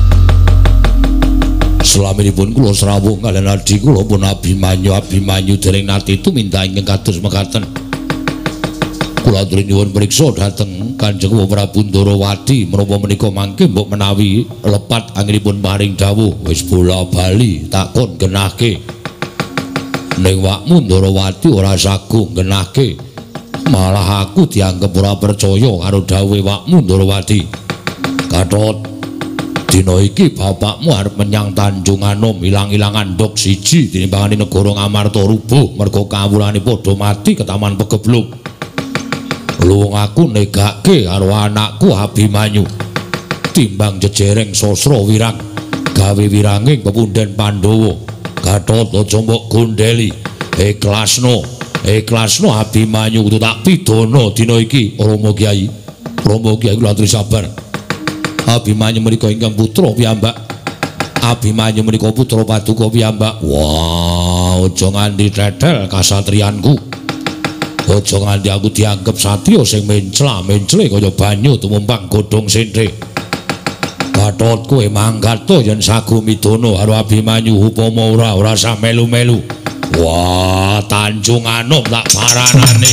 salaminipun kula srawuh kaliyan adi kula pun Abimanyu Abimanyu dereng nate tuminta ingkang kados mekaten. Kula aturi nyuwun priksa dhateng Kanjeng Prabu Ndarawati menapa menika mangke mbok menawi lepat anggenipun paring dawuh wis bola bali takon genahke. Ning wakmu Ndarawati ora saguh genahke. Malah aku dianggep ora percaya karo dawuhe wakmu Ndarawati. Gatot, dina iki bapakmu arep menyang Tanjung Anom ilang-ilangan ndok siji tinimbangane negara Ngamarta rubuh merga kawulane padha mati ketaman pegebluk. Luwung aku negake karo anakku Abimanyu timbang jejereng sastra wirang gawe wiranging pepundhen Pandhawa. Gatot aja mbok gondeli, ikhlasno ikhlasno Abimanyu kudu tak pidana dina iki. Rama Kyai, Rama Kyai kula aturi sabar. Abimanyu menika ingkang putra piyambak. Abimanyu menika putra paduka piyambak. Wah, aja nganti tetel kasatriyanku. Aja nganti aku dianggep satriya sing mencla-mencle kaya banyu tumumpang godhong senthe. Gatot kowe mangkat to yen sagu midana karo Abimanyu upama ora ora usah melu-melu. Wah, Tanjung Anom tak paranane.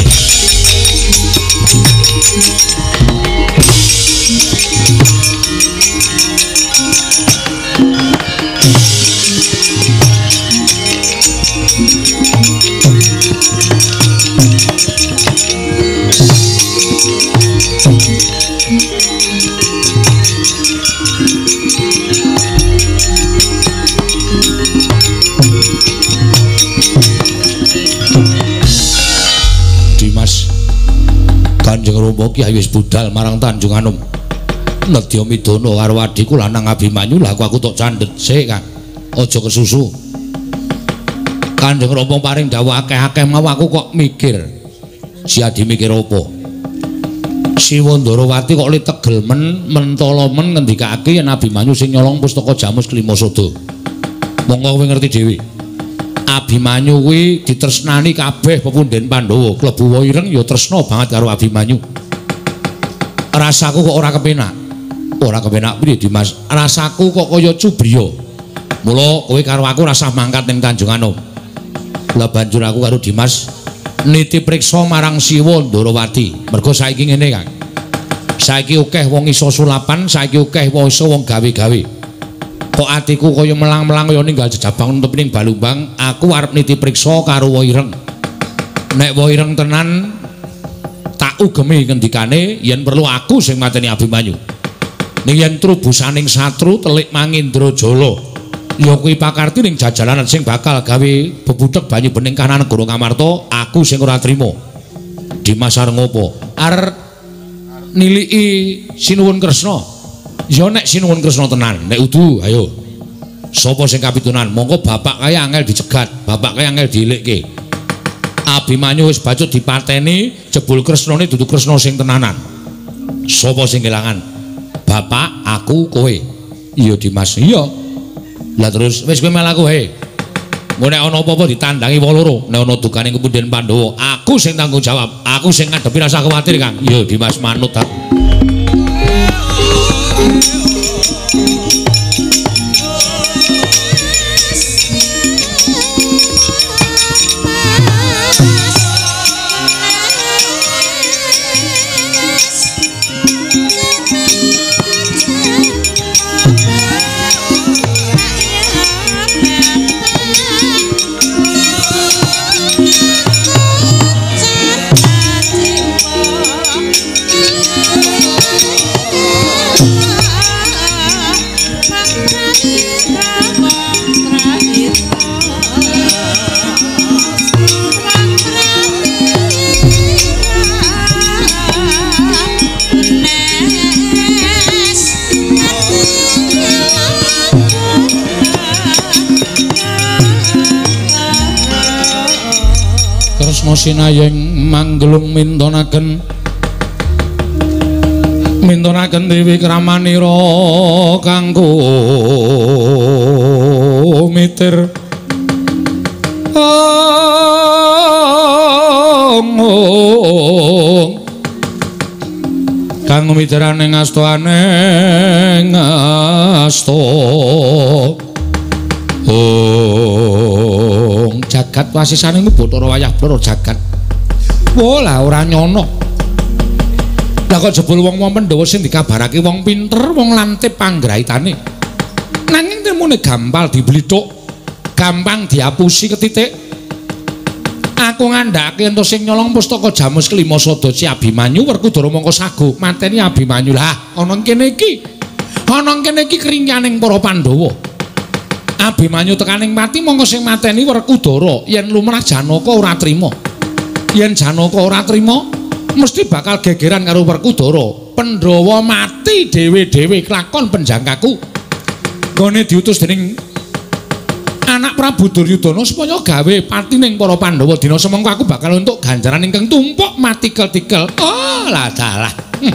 Kanjeng Rama Kyai wis budal marang Tanjung Anom. Nedya midana karo adhiku lanang Abimanyu, lha aku tok candhet sik, Kang. Aja kesusu. Kanjeng Rama paring dawuh akeh-akeh mau aku kok mikir. Si Adi mikir apa? Siwa Ndarawati kok li tegel men mentala men ngendikake yen Abimanyu sing nyolong pustaka Jamus Lima Sada. Monggo kowe ngerti dhewe. Abimanyu kuwi ditresnani kabeh pepundhen Pandhawa, klebu Waireng ya tresna banget karo Abimanyu. Rasaku kok ora kepenak. Ora kepenak piye Dimas? Rasaku kok kaya cubriya. Mula kowe karo aku rasah mangkat ning Tanjung Anom. Lah banjur aku karo Dimas niti priksa marang Siwa Ndarawati. Mergo saiki ngene, Kang. Saiki akeh wong iso sulapan, saiki akeh wong iso wong gawe-gawe. Kok atiku kaya melang-melang kaya ninggal jejabang tepining Balumbang, aku arep niti priksa karo Waireng. Nek Waireng tenan tak ugemi ngendikane yen perlu aku sing mateni Abimanyu. Ning yen trubusaning satru telik Mangindrajala, ya kuwi pakarti ning jajalanan sing bakal gawe bebudhek banyu bening kanan negara Ngamarta, aku sing ora trima. Dimas arep ngopo? Arep niliki sinuwun Kresna. Ya nek sinuwun Kresna tenan, nek udu ayo. Sapa sing kapitunan? Monggo bapak kaya angel dicegat, bapak kaya angel diilikke. Abimanyu wis bacut dipateni, jebul Kresnane dudu Kresna sing tenanan. Sapa sing kelangan? Bapak, aku, kowe. Iya Dimas. Iya. Lah terus wis kowe melaku he. Engko nek ana apa-apa ditandangi wong loro. Nek ana dukane kemudian Pandhawa, aku sing tanggung jawab. Aku sing ngadepi rasa kuwatir, Kang. Iya Dimas manut ta. Sinayeng manggelung mintonaken mintonaken Dewi Kramanira kanggo mitir kanggo mitiraning astaning asta oh jagat wasisane ku Bathara wayah ploro jagat. Wah lah ora nyono. Lah kok jebul wong-wong Pandhawa sing dikabarake wong pinter, wong lantip panggraitane. Nanging temune gampal diblithuk, gampang diapusi ketitik. Aku ngandhake ento sing nyolong pustaka Jamus kelima Sada Si Abimanyu Werkudara mangka sago mateni Abimanyu. Lah ana kene iki. Ana kene iki kringyaning para Pandhawa. Abimanyu tekaning mati mongko sing mateni Werkudara yen lumrah Janaka ora trima. Yen Janaka ora trima mesti bakal gegeran karo Werkudara. Pandhawa mati dhewe-dhewe kelakon penjangkaku. Gone diutus dening anak Prabu Duryudana supaya gawe patining para Pandhawa dina semengko aku bakal entuk ganjaran ingkang tumpuk matikel-tikel. Oh lah dalah.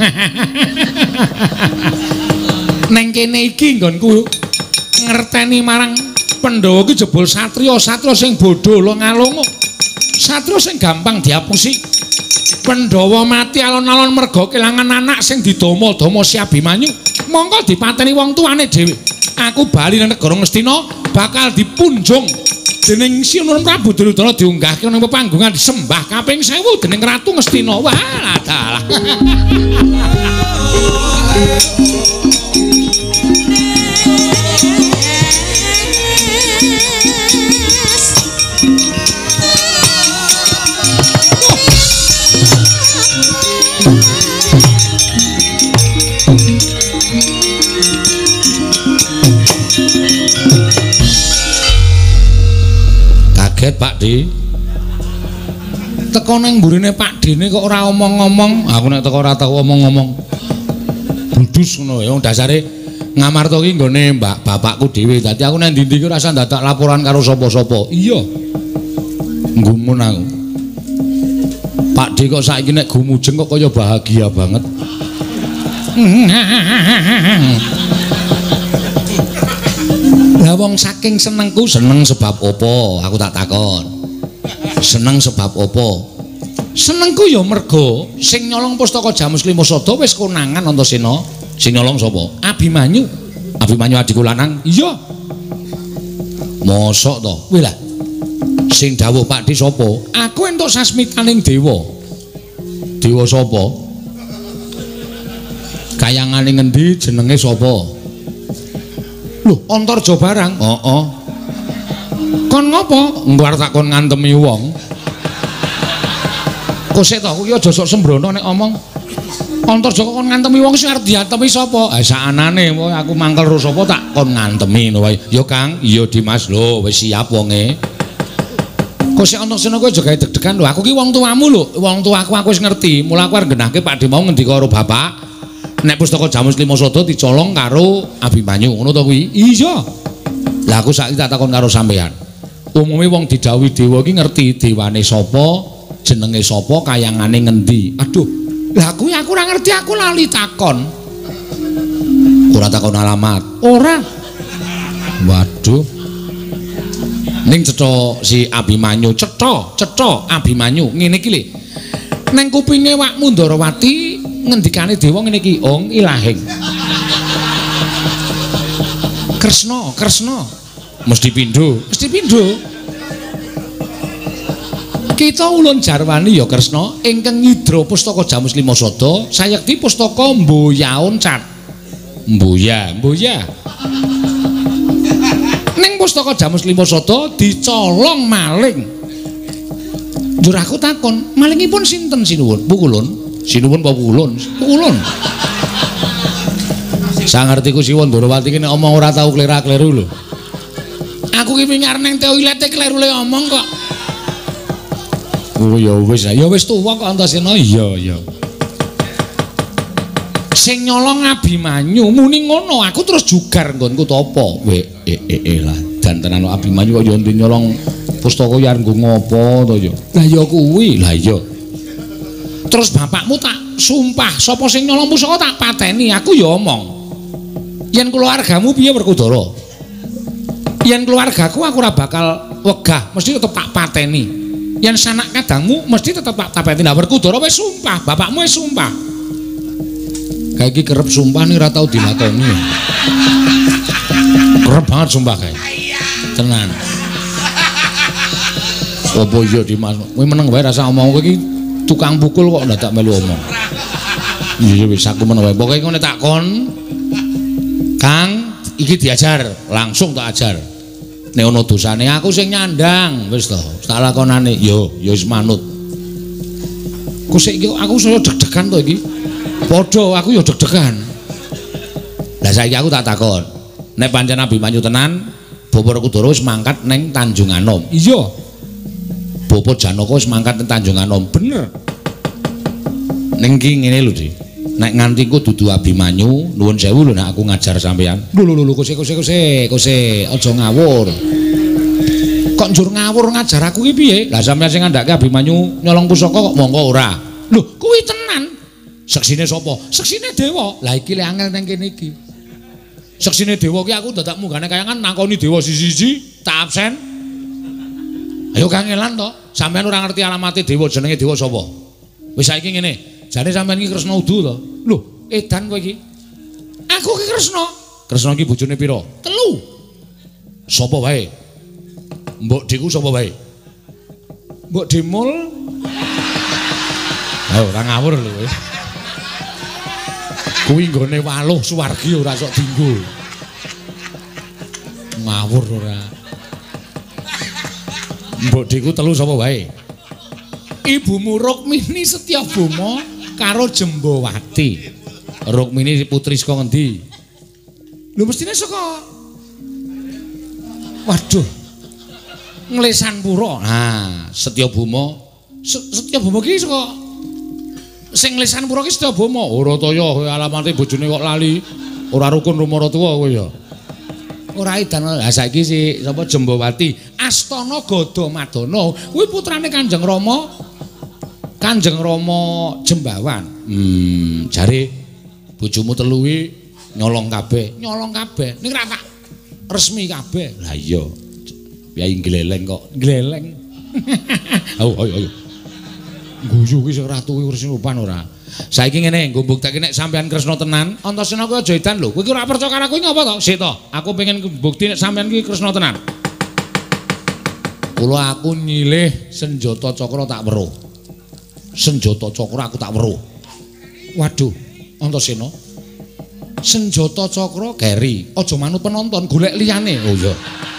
Neng kene iki nggonku ngerteni marang Pandhawa ki jebul satriya, satriya sing bodho lo ngalungu. Satriya sing gampang diapusi. Pandhawa mati alon-alon merga kelangan anak sing didama-dama Si Abimanyu. Mongko dipateni wong tuane dhewe. Aku bali nang negara Ngastina bakal dipunjung dening Sinurun Prabu Duryudana diunggahke nang pepanggungan disembah kaping sewu dening Ratu Ngastina. Wah, dalah. Kaget Pak D. Teko nang mburine Pak Dene kok ora omong-omong. Aku nek teko ora tau omong-omong. Budus ngono ya wong dasare Ngamarta ki nggone Mbak bapakku dhewe. Dadi aku nang ndi-ndi ki ora usah dadak laporan karo sapa-sapa. Iya. Gumun aku. Pak D kok saiki nek gumujeng kok kaya bahagia banget. Lah wong saking senengku seneng sebab apa? Aku tak takon. Seneng sebab apa? Senengku ya merga sing nyolong pustaka Jamus kelima Sada wis konangan Antasena. Sing nyolong sapa? Abimanyu. Abimanyu adikku lanang. Iya. Mosok to? Kuwi lah. Sing dawuh Pak D sapa? Aku entuk sasmitaning dewa. Dewa sapa? Kayangane ngendi jenenge sapa? Loh, Antarja barang. Heeh. Oh, oh. Kon ngopo? Engko arep tak kon ngantemi wong. Kok sik to, kuwi aja sok sembrono nek omong. Antarja kok kon ngantemi wong sing arep diantemi sapa? Ah sakanane aku mangkel ro sapa tak kon ngantemi ngono wae. Ya Kang, iya Dimas lho, wis siap wonge. Kok sik Antasena kowe aja gawe deg-degan lho. Aku ki wong tuamu lho. Wong tuaku aku wis ngerti. Mula aku arep genahke Pak D mau ngendika karo bapak. Nek pustaka Jamus kelima Sada dicolong karo Abimanyu ngono to kuwi? Iya. Lah aku saiki tak takon karo sampean. Umume wong didhawuhi dewa iki ngerti dewane sapa, jenenge sapa, kayangane ngendi. Aduh, lah kuwi aku ora ngerti, aku lali takon. Ora takon alamat. Ora. Waduh. Ning cetha si Abimanyu, cetha, cetha Abimanyu ngene iki lho. Neng kupinge wakmu Ndarawati ngendikane dewa ngene iki, "Ong ilahing." Kresna, Kresna. Mesti pindho, mesti pindho. Kita ulun jarwani ya Kresna ingkang ngidra pustaka Jamus Lima Sada sayekti pustaka Mboyaon Cat. Mboya, Mboya. Ning pustaka Jamus Lima Sada dicolong maling. Njur aku takon, malingipun sinten sinuwun? Pukulun. Sinuwun apa pukulun? Pukulun. Sangertiku Siwa Ndarawati ki nek omong ora tau klera-kleru lho. Aku ki pingar nang toilete kleru le omong kok. Oh ya wis, ya wis tuwa kok Antasena. Iya, iya. Sing nyolong Abimanyu muni ngono, aku terus jugar nggonku to apa? Weh, eh eh lah, dantenan Abimanyu kok ya ndi nyolong pustaka ya nggo ngopo to ya? Lah ya kuwi, lah iya. Terus bapakmu tak sumpah, sapa sing nyolong pustaka tak pateni, aku ya omong. Yen keluargamu piye Werkudara? Yen keluargaku aku ora bakal wegah, mesti tetep tak pateni. Yen sanak kadangmu mesti tetep tak pateni. Lah Werkudara wis sumpah, bapakmu wis sumpah. Kayak iki kerep sumpah nih ora tau dilakoni. Kerep banget sumpah kae. Tenan. Apa iya Dimas? Kowe meneng wae rasa omong kowe iki tukang pukul kok ndak tak melu omong. Iya wis aku meneng wae. Pokoke ngene tak kon. Kang, iki diajar, langsung tak ajar. Nek ana dosane aku sing nyandang, wis to. Tak lakonane, yo, yo wis manut. Ku sik aku saya deg-degan to iki. Padha aku yo deg-degan. Lah saiki aku tak takon. Nek pancen Abimanyu tenan, Bapa Werkudara wis mangkat ning Tanjung Anom. Iya. Bapa Janaka wis mangkat ning Tanjung Anom. Bener. Ning ki ngene lho, Dik. Nek nganti ku dudu Abimanyu, nuwun sewu lho nek aku ngajar sampean. Lho lho lho kose kose kose kose aja ngawur. Kok njur ngawur ngajar aku ki piye? Lah sampean sing ngandhake Abimanyu nyolong pusaka kok monggo ora. Lho kuwi tenan. Seksine sapa? Seksine dewa. Lah iki lek angel nang kene iki. Seksine dewa ki aku dadak munggane kayangan nangkoni dewa siji-siji, tak absen. Ayo kangelan to. Sampean ora ngerti alamate dewa, jenenge dewa sapa? Wis saiki ngene. Jane sampean iki Kresna Udu to. Lho, edan kowe iki. Aku ki Kresna. Kresna iki bojone pira? Telu. Sapa wae? Mbok Diku sapa wae? Mbok Demul. Oh, ora ngawur lho kowe. Kuwi nggone waluh suwargi ora sok dinggo. Ngawur ora. Mbok Diku telu sapa wae? Ibumu Rukmini Setyabama karo Jembawati. Rukmini putri saka ngendi? Lho mestine saka waduh. Nglesanpura. Nah, Setyabama. Setyabama ki saka sing Nglesanpura ki Setyabama. Ora toya alamate bojone kok lali. Ora rukun rumara tuwa kowe ya. Ora edan. Lah saiki si sapa Jembawati, Astana Gadamadana. Kuwi putrane Kanjeng Rama. Kanjeng Rama Jembawan. Hmm, jare bojomu telu kuwi nyolong kabeh, nyolong kabeh. Ning ra tak resmi kabeh. Lah iya. Piye gleleng kok, gleleng. Ayo ayo ayo. Guyu ki sing ratu ki Kresna ora. Saiki ngene, nggo mbuktake nek sampean Kresna tenan, Antasena kuwi aja edan lho. Kowe ki ora percaya karo aku ngapa to? Sik to, aku pengen bukti nek sampean ki Kresna tenan. Kula aku nyilih senjata cakra tak weruh. Senjata cakra aku tak weruh. Waduh, Antasena. Senjata cakra keri, aja manut penonton, golek liyane. Oh iya.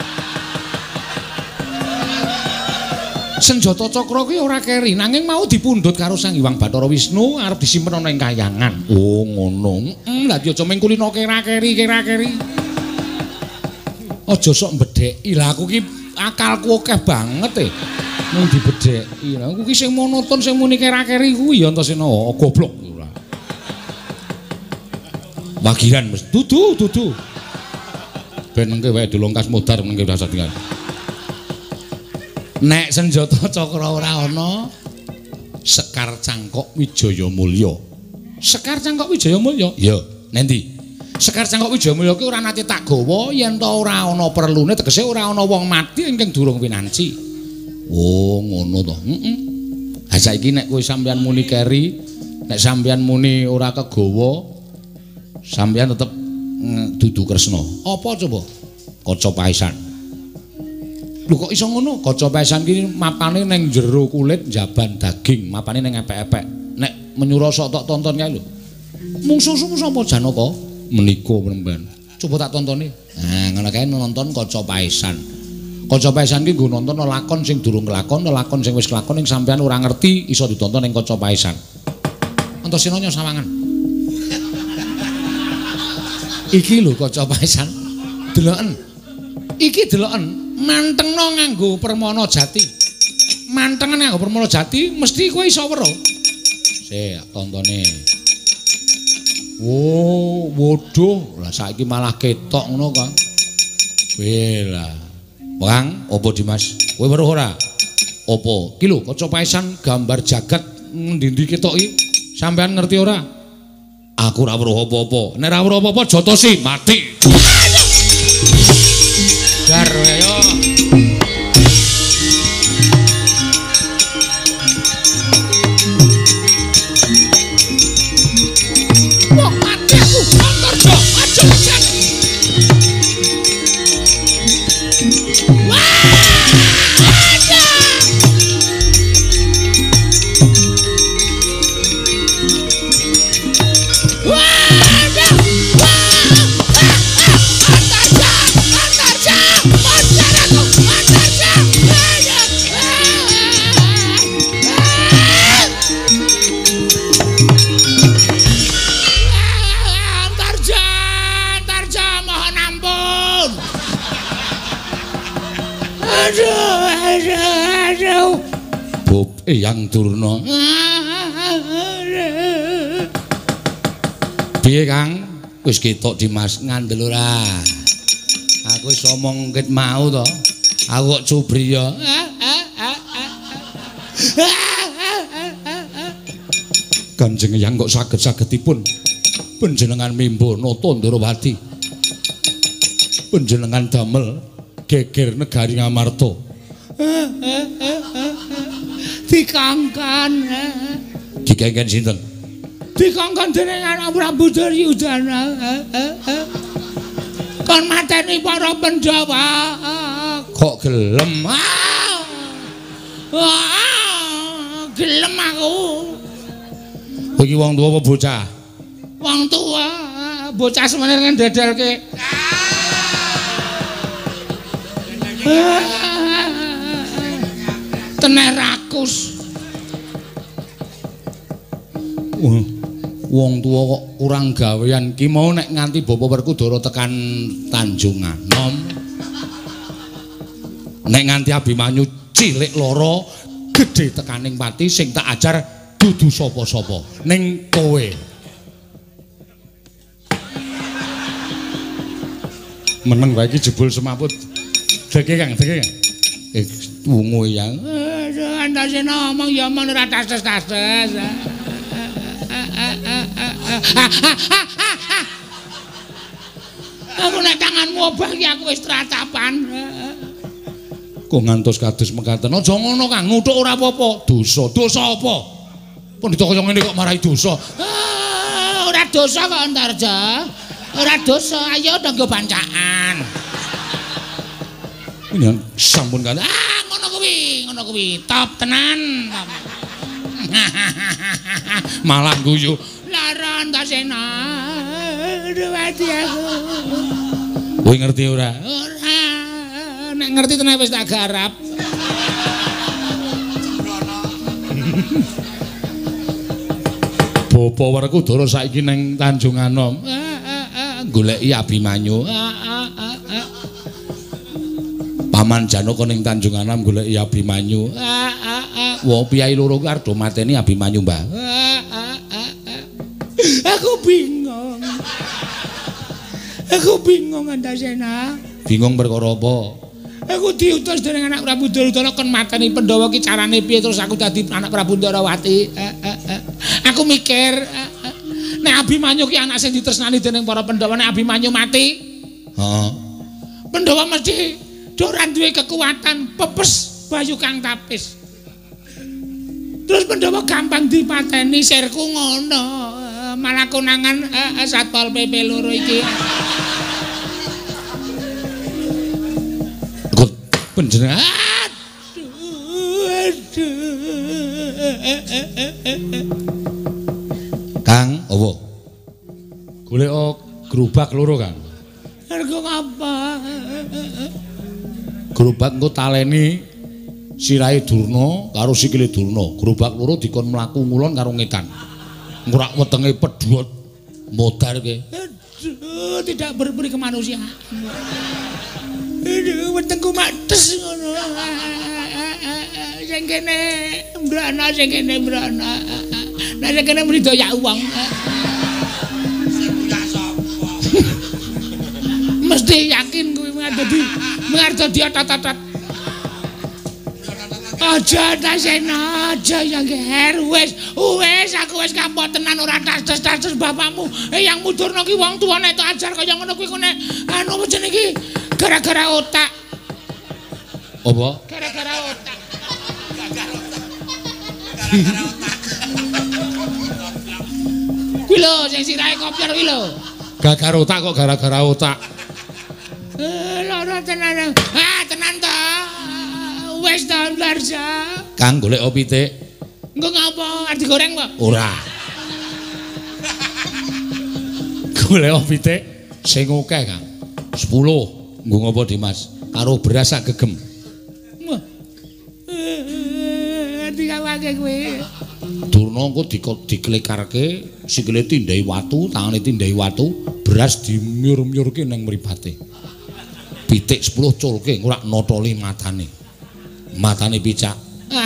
Senjata cakra kuwi ora keri, nanging mau dipundhut karo Sang Hyang Bathara Wisnu arep disimpen ana ing kayangan. Oh, ngono. Heeh, lha aja mengkulino kera-keri, kera-keri. Aja sok mbedheki. Lah aku ki akalku akeh banget e. Mung dibedheki. Lah aku ki sing monoton sing muni kera-keri kuwi ya Antasena, goblok ora. Wagiran mesti dudu, dudu. Ben nengke wae dilongkas modar nengke rasa tinggal. Nek senjata cakra ora ana, Sekar Cangkok Wijaya Mulya. Sekar Cangkok Wijaya Mulya? Ya, nendi? Sekar Cangkok Wijaya Mulya ki ora nate tak gawa yen ta ora ana perlune tegese ora ana wong mati ingkang durung winanci. Oh, ngono to. Heeh. Ha saiki nek kowe sampeyan muni keri, nek sampeyan muni ora kegawa, sampeyan tetep mm, dudu Kresna. Apa coba? Kaca Paesan. Lho kok iso ngono? Kaca Paesan ki mapane ning jero kulit jaban daging, mapane ning epek-epek. Nek menyura sok tok tonton kae lho. Mungsuh-mungsuh sapa Janaka? Menika penemban. Coba tak tontoni. Nah, ngono kae nonton Kaca Paesan. Kaca Paesan ki nggo nonton lakon sing durung kelakon, lakon sing wis kelakon ning sampean ora ngerti iso ditonton ning Kaca Paesan. Antasena sawangan. Iki lho Kaca Paesan. Deloken. Iki deloken. Mantengno nganggo permana jati. Mantengen nganggo permana jati mesti kowe iso weruh. Sik, tontone. Oh, waduh, lah saiki malah ketok ngono, Kang. Wela. Bang, opo Dimas? Kowe weruh ora? Opo? Ki lho Kaca Paesan gambar jagat ngendi-endi ketok iki. Sampean ngerti ora? Aku ora weruh apa-apa. Nek ora weruh apa-apa jotosi mati. Dar ayo. Wong mati aku Antarja, aja jan. Wah! Aja. Aduh, aduh, aduh. Bob Eyang Durna. Piye Kang? Wis ketok Dimas ngandel ora? Aku wis omong ket mau to. Aku kok cubriya. Kanjeng Eyang kok saged-sagedipun panjenengan mimba nata Ndarawati. Panjenengan damel geger negari Ngamarta. Dikangkan. Dikangkan sinten? Dikangkan dening anak Prabu Duryudana. Kon mateni para Pandhawa. Kok gelem? Gelem aku. Iki wong tuwa apa bocah? Wong tuwa, bocah semene ngendedelke. Tenek rakus. Uh, wong tuwa kok kurang gawean ki mau nek nganti Bapak Werkudara tekan Tanjunganom. Nek nganti Abimanyu cilik loro gedhe tekaning pati sing tak ajar dudu sapa-sapa ning kowe. Meneng wae iki jebul semaput. Deke Kang, deke Kang. Eh, wungu ya. Aduh, Antasena omong ya men ora tas-tas. Aku nek tanganmu obah ki aku wis tratapan. Kok ngantos kados mekaten. Aja ngono Kang, nguthuk ora apa-apa. Dosa, dosa apa? Pandhita kaya ngene kok marahi dosa. Ah, ora dosa kok Antarja. Ora dosa, ayo nggo bancaan. Ini sampun kan. Ah, ngono kuwi, ngono kuwi. Top tenan. Malah guyu. Lara Antasena. Duwati aku. Kowe ngerti ora? Ora. Nek ngerti tenan wis tak garap. Bapak Werkudara saiki ning Tanjunganom. Goleki Abimanyu. Paman Janaka ning Tanjunganom goleki Abimanyu. Wong piyai loro ku arep mateni Abimanyu, Mbah. Aku bingung. Aku bingung Antasena. Bingung perkara apa? Aku diutus dening anak Prabu Duryudana kon mateni Pandhawa ki carane piye terus aku dadi anak Prabu Ndarawati. Eh, eh, eh. Aku mikir eh, eh. nek Abimanyu ki anak sing ditresnani dening para Pandhawa nek Abimanyu mati. Heeh. Pandhawa mesti ora duwe kekuatan pepes Bayu Kang Tapis. Terus Pandhawa gampang dipateni sirku ngono. Malah konangan eh, Satpol P P loro iki. Panjenengan aduh aduh Kang apa golek gerobak loro Kang argo ngapa gerobak engko taleni sirahe Durna karo sikile Durna gerobak loro dikon mlaku ngulon karo ngetan engko rak wetenge pedhot modar ke aduh tidak berberi kemanusiaan. Aduh, wetengku mates ngono. Sing kene mbrana, sing kene mbrana. Lah sing kene mrida ya wong. Sing punya sapa? Mesti yakin kuwi ngadedi, ngadedi atat-atat. Aja tasena, aja yang ger wis, wis aku wis kapok tenan ora tas-tas bapakmu. Eh yang mudurno ki wong tuane tok ajar kaya ngono kuwi kene anu apa jenenge iki? Gara-gara otak. Apa? Gara-gara otak. Gara-gara otak. Gara-gara otak. Kuwi lho sing sirahe kopior kuwi lho. Gara-gara otak kok gara-gara otak. Eh lara tenan. Ah tenan to. Wis to Larja. Kang golek opi pitik. Engko ngapa? Arep digoreng apa? Ora. Golek opi pitik sing akeh Kang. sepuluh. Nggo ngopo Dimas? Karo beras sak gegem. Dikawake kowe. Durna engko diklekarke, sikile tindai watu, tangane tindai watu, beras dimyur-myurke nang mripate. Pitik sepuluh culke ora notoli matane. Matane picak.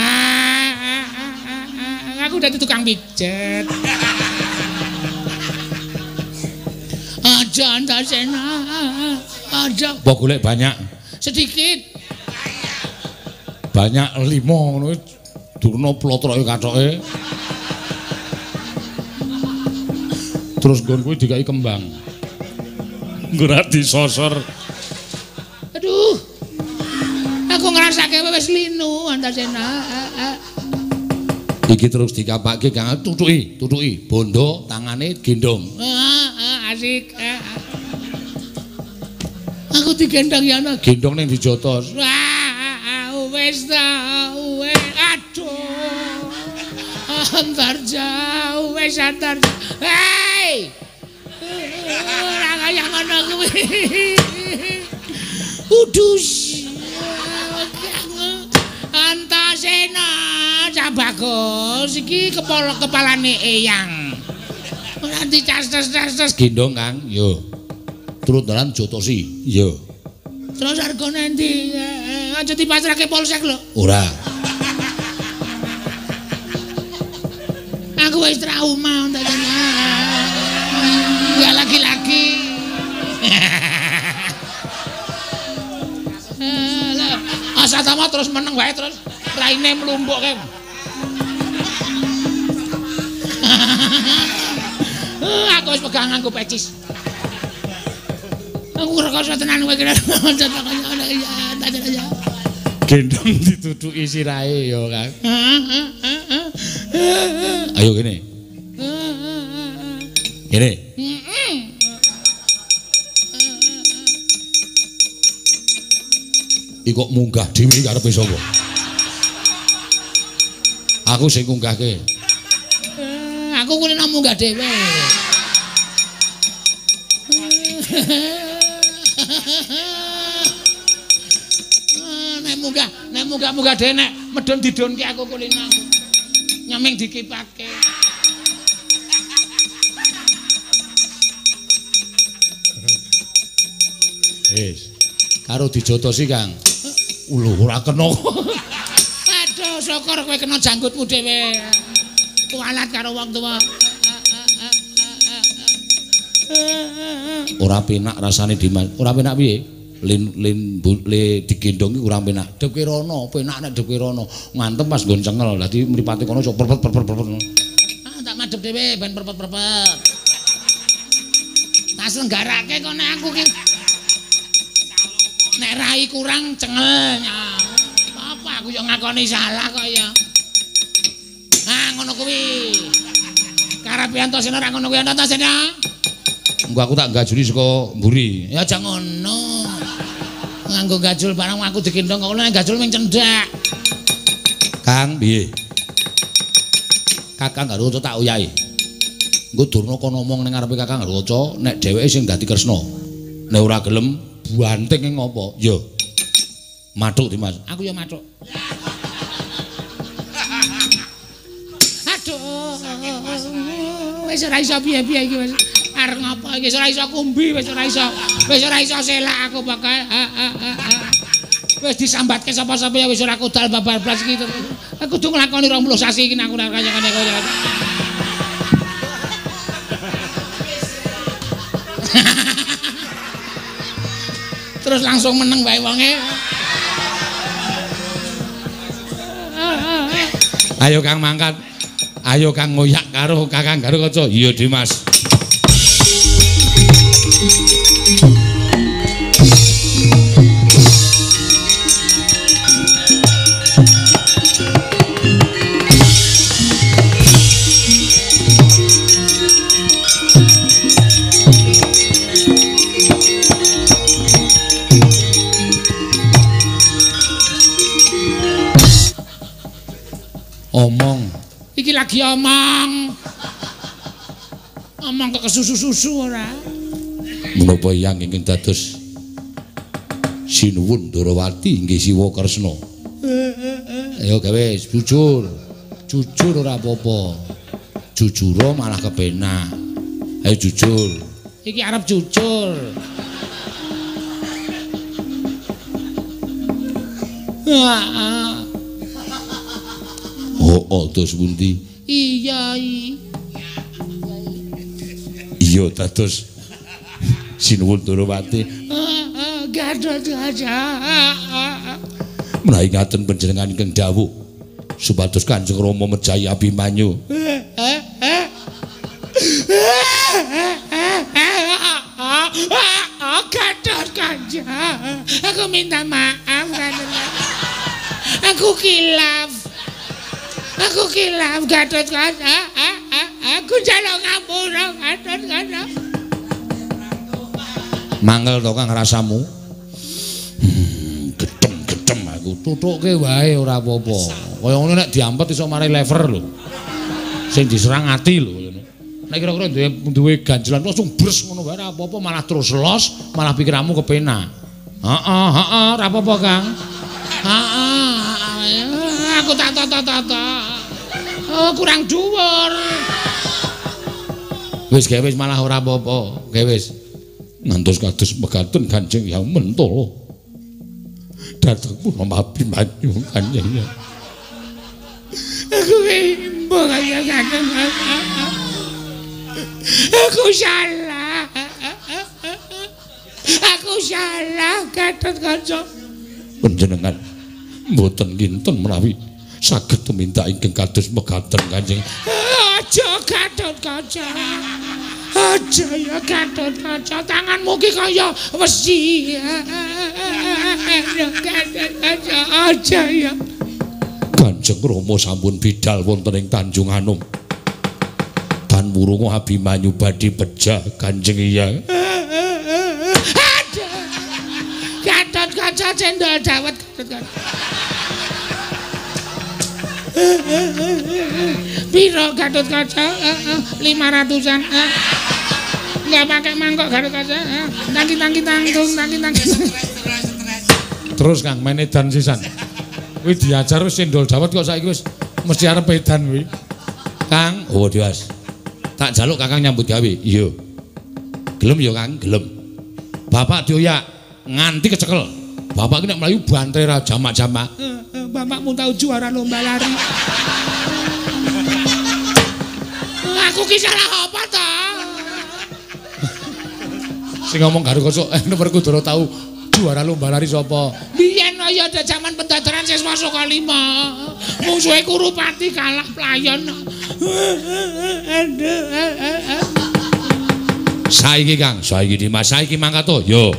Aku dadi tukang pijet. Aja Antasena. Aja. Mbok golek banyak. Sedikit. Banyak lima ngono. Durna plotroke kathoke. Terus nggon kuwi dikai kembang. Ora disosor. Aduh. Aku ngrasake wis linu Antasena. Iki terus dikapake Kang tutuki, tutuki. Bondo tangane gendong. Heeh, asik. Aku digendong ya ana gendong ning dijotos. Wah, wis ta, wis aduh. Antarja, wis Antarja. Hei! Ora kaya ngono kuwi. Udus. Antasena, Cak Bagus iki kepala kepalane eyang. Ora dicas-cas-cas gendong Kang. Yo. Turut dalan jotosi. Iya. Terus argone endi? Aja dipasrahke polsek lho. Ora. Aku wis trauma Antasena. Ya laki-laki. Asa tama terus meneng wae terus raine mlumpuk ke. Aku wis pegang nganggo pecis. Aku rekoso tenan kowe kira. Gendong ditutuki sirahe ya, Kang. Ayo kene. Kene. Iki kok munggah dhewe karepe sapa? Aku sing ngunggahke. Aku kuwi nang munggah dhewe. Nek munggah, nek munggah-munggah dhewe nek medhun didonke aku kulino. Nyaming dikipake. Wis. Karo dijotosi, Kang. Lho ora kena. Aduh, syukur kowe kena janggutmu dhewe. Kualat karo wong tuwa. Ora penak rasane Dimas. Ora penak piye? lin lin le digendong iki kurang penak. Dep Kirana, penak nek Dep Kirana. Ngantem pas nggon cengel. Dadi mripate kono sok perpet perpet perpet. Ah tak madhep dhewe ben perpet perpet. Tak selenggarake kok nek aku ki. Nek rai kurang cengel. Apa aku yo ngakoni salah kok ya. Ah ngono kuwi. Karepe Antasena ora ngono kuwi Antasena. Engko aku tak gajuli saka mburi. Ya aja ngono. Nganggo gajul barang aku digendong kok nek gajul ming cendak. Kang, piye? Kakang Garuca tak uyahi. Engko Durnaka ngomong ning ngarepe Kakang Garuca nek dheweke sing dadi Kresna. Nek ora gelem banting ing apa? Ya. Mathuk Dimas. Aku ya mathuk. Aduh. Wis ora iso piye-piye iki wis. Arep ngapa iki wis ora iso kumbi, wis ora iso. Wis ora iso selak aku bakal. Wis disambatke sapa-sapa ya wis ora kudal babar blas iki. Aku kudu nglakoni rong puluh sasi iki aku ora kaya-kaya kowe. Terus langsung meneng wae wonge. Ayo Kang mangkat. Ayo Kang ngoyak karo Kakang Garuca. Iya Dimas. Omong. Iki lagi omong. Omong kok kesusu-susu ora. Menapa yang ingkang dados sinuwun Darawati inggih Siwa Kresna. Ayo gawe jujur. Jujur ora apa-apa. Jujur malah kepenak. Ayo jujur. Iki arep jujur. Heeh. Oh, oh, terus pundi? Iya, iya, dados sinuwun Darawati. Gatot kaca. Menawi ngaten panjenengan ingkang dawuh supados Kanjeng Rama mejahi Abimanyu. Gatot kaca. Aku minta maaf Raden. Aku kilaf. Aku kilaf Gatot Kaca. Aku njaluk ngapura Gatot Kaca. Mangel to Kang rasamu? Hmm, gedhem-gedhem aku. Tutuke wae ora apa-apa. Kaya ngono nek diampet iso mari lever lho. Sing diserang ati lho ngono. Nek kira-kira duwe duwe ganjelan langsung bres ngono wae ora apa-apa malah terus los, malah pikiranmu kepenak. Heeh, heeh, ora apa-apa Kang. Heeh. Aku tak tata-tata. Oh, kurang dhuwur. Wis gawe wis malah ora apa-apa. Gawe wis. Ngantos kados mekaten Kanjeng Hyang Mentala. Dateng pun Abimanyu Kanjeng. Aku imbo kaya Kanjeng. Aku salah. Aku salah Gatot Kaca. Panjenengan mboten kinten menawi saged tumindak ingkang kados mekaten Kanjeng. Aja Gatot Kaca. Aja ya Gatot Kaca, tanganmu ki kaya wesi. Gatot Kaca aja ya. Kanjeng Rama sampun bidal wonten ing Tanjung Anom. Dan wurung Abimanyu badhe pejah Kanjeng Hyang. Gatot Kaca cendol dawet Gatot Kaca. Piro Gatot Kaca? lima ratusan. Enggak pakai mangkok Gatot Kaca. Tangki-tangki tanggung, tangki-tangki. Terus Kang main edan sisan. Kuwi diajar wis cendol dawet kok saiki wis mesti arep edan kuwi. Kang, oh Dias. Tak jaluk Kakang nyambut gawe. Iya. Gelem ya Kang, gelem. Bapak dioyak nganti kecekel. Bapak ki nek mlayu bantre ra jamak-jamak. Bapakmu tahu juara lomba lari. Aku ki salah apa ta? Sing ngomong Garuca eh nomorku Doro tahu juara lomba lari sapa? Biyen ya ada jaman pendadaran siswa saka lima. Musuhe Kurupati kalah playon. Saiki Kang, saiki Dimas, saiki mangkat to. Yo.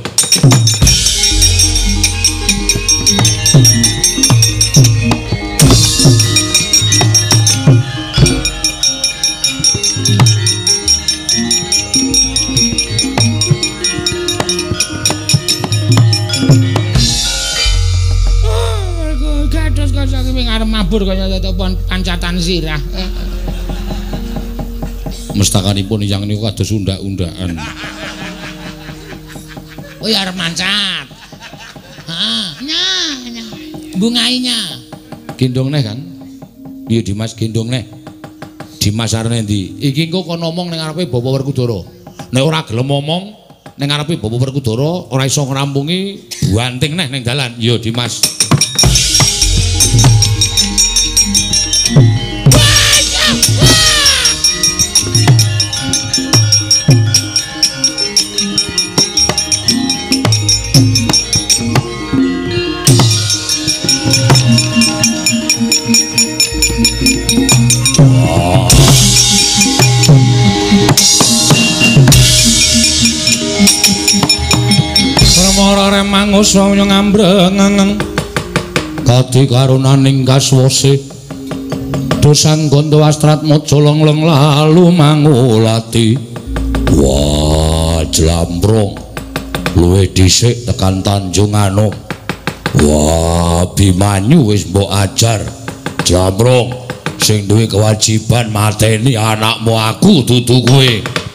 Mabur kaya pancatan sirah. Mestakanipun yang niku kados undak-undakan. Oh ya arep mancat. Heeh, nyah, nyah. Bungainya. Gendong neh, Kang. Iya Dimas gendong neh. Dimas arene ndi? Iki engko kon ngomong ning ngarepe Bapak Werkudara. Nek ora gelem ngomong ning ngarepe Bapak Werkudara, ora iso ngrampungi, banting neh ning dalan. Iya Dimas. Pramara remangus wanya ngambreng kadi karunaning kaswase dosang gondo astrat mojo longlong lalu mangulati. Wah jlamprong luwih dhisik tekan Tanjung Anom. Wah Bimanyu wis mbok ajar jlamprong sing duwe kewajiban mateni anakmu aku dudu kowe.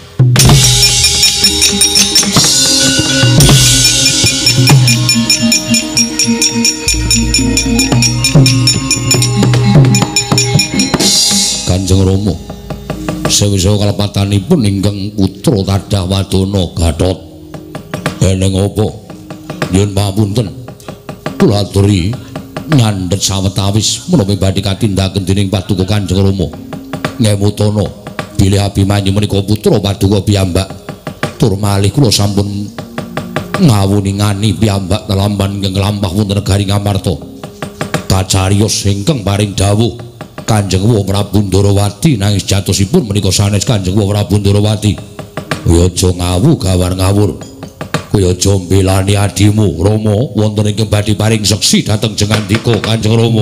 Kanjeng Rama sewisa kalepatanipun ingkang putra Tadah Wadana Gatot eneng apa nyuwun pamunten kula aturi nyandhet sawetawis menawi badhe katindaken dening Paduka Kanjeng Rama ngemutana bilih Abimanyu menika putra Paduka piyambak tur malih kula sampun ngawuningani piyambak telamban ingkang lampah wonten negari Ngamarta kacariyos ingkang paring dawuh Kanjeng Wa Prabu Ndarawati nanging jatosipun menika sanes Kanjeng Wa Prabu Ndarawati. Kowe aja ngawu gawar ngawur. Kowe aja mbelani adimu Rama wonten ing badhe paring seksi dhateng jengandika Kanjeng Rama.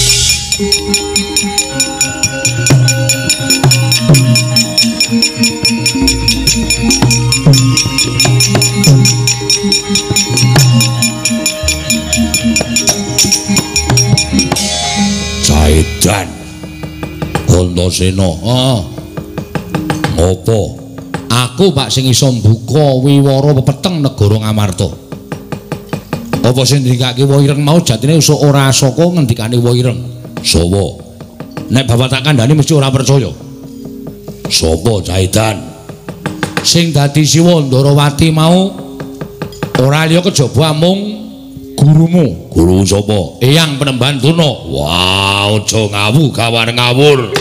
Caidan Antasena, ah. Ngopo? Aku Pak sing iso mbuka wiwara pepeteng negara Ngamarta. Apa sing ndikake Waireng mau jatine usuk ora saka ngendikane Waireng. Sawa? Nek bapak tak kandhani mesti ora percaya. Sapa Caidan? Sing dadi Siwa Ndarawati mau ora liya kejaba mung gurumu. Guru sapa? Eyang Penemban Tuna. Wah, aja ngawu gawar ngawur.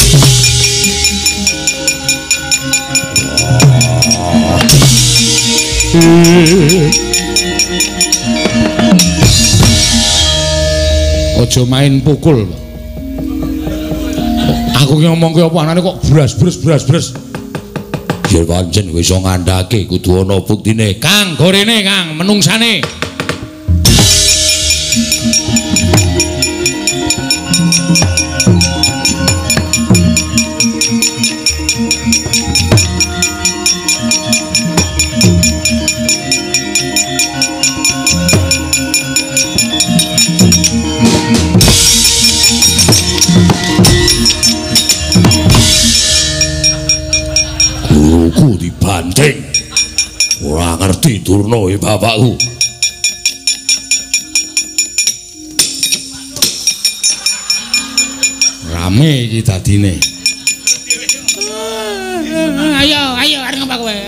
Aja main pukul. Aku ki ngomong ki apa anane kok bras-bras bras-bras. Yen pancen wis iso ngandhake kudu ana buktine. Kang, gorene Kang, menungsane. Guruku dibanting. Ora ngerti turno e bapakku. Rame iki dadine. Ayo, ayo areng apa kowe?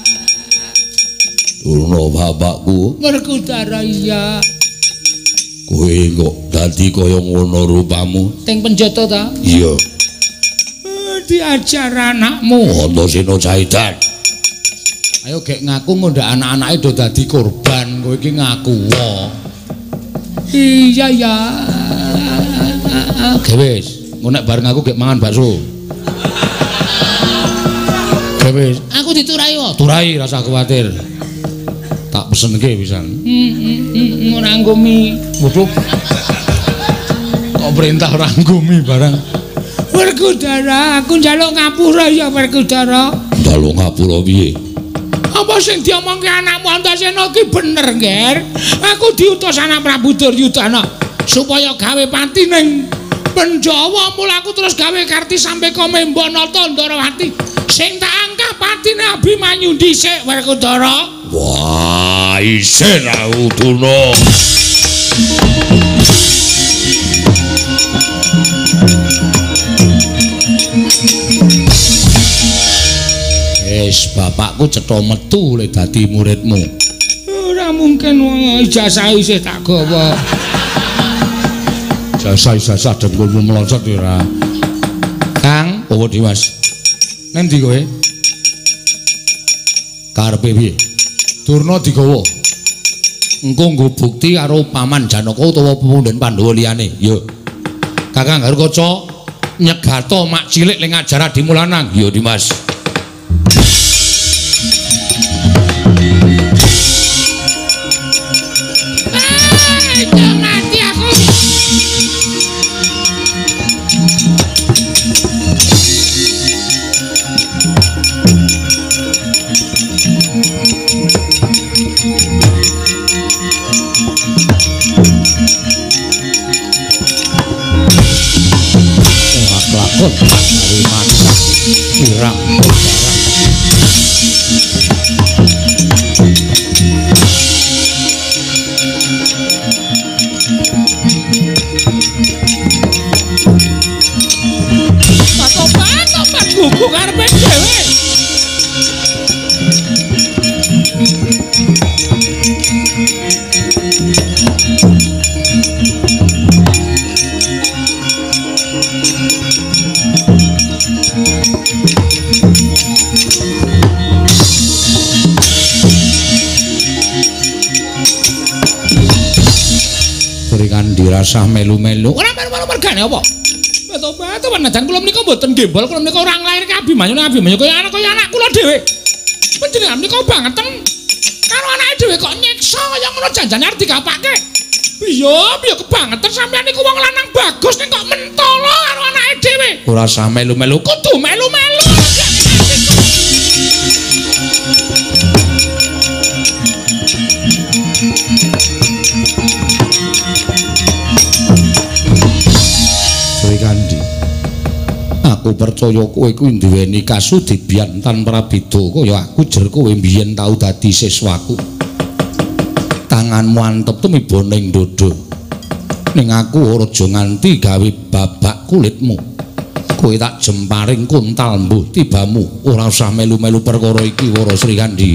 Turno bapakku. Werkudara iya. Kowe kok dadi kaya ngono rupamu? Teng penjata ta? Iya. Diajar anakmu. Antasena Caidan. Ayo gek ngaku ngondak anak-anake do dadi korban, kowe iki ngaku wae. Iya ya. Gewis, engko nek bareng aku gek mangan bakso. Gewis, Aku diturai wae. turai rasa kuwatir. Tak pesenke pisan. Heeh, ora nggo mie. Waduh. Kok perintah ora nggo mie barang. Werkudara, aku njaluk ngapura ya Werkudara. Njaluk ngapura piye? Apa sing diomongke anakmu Antasena ki bener, Nger? Aku diutus anak Prabu Duryudana supaya gawe pati ning Penjawa, mula aku terus gawe karti sampe Komembana Tandrawati. Sing tak angkah patine Abimanyu dhisik, Werkudara. Wah, isin aku Duna. Wis bapakku cetha metu le dadi muridmu. Ora mungkin wong ijazah isih tak gawa. Jasa-jasa dengkulmu melonsot ora. Kang, apa Dimas? Nendi kowe? Karepe piye? Durna digawa. Engko nggo bukti karo Paman Janaka utawa pepundhen Pandhawa liyane. Yo. Kakang Garukaca nyegato mak cilik ning ajar Adimulanang. Yo Dimas. Mati aku. Lakon dari mata kirang berdarah. Tobat-tobat gugu karepe dhewe. Berikan dirasah melu-melu. Ora melu-melu mergane apa? Tobat tobat najan kula menika mboten gembol, kula menika ora nglairke Abimanyu nek Abimanyu kaya anak kaya anak kula dhewe. Panjenengan menika bangeten karo anake dhewe kok nyiksa kaya ngono janjane arep digapake. Iya, piye kebangetan sampeyan niku wong lanang bagus ning kok mentolo karo anake dhewe. Ora usah melu-melu. Kudu melu-melu. Kandi. Aku percaya kowe kuwi duweni kasudibian tanpa beda kaya aku jer kowe mbiyen tau dadi siswaku. Tanganmu antep tumiba ning dodo. Ning aku aja nganti gawe babak kulitmu. Kowe tak jemparing kuntal mbuh tibamu. Ora usah melu-melu perkara iki Wara Sri Kandi.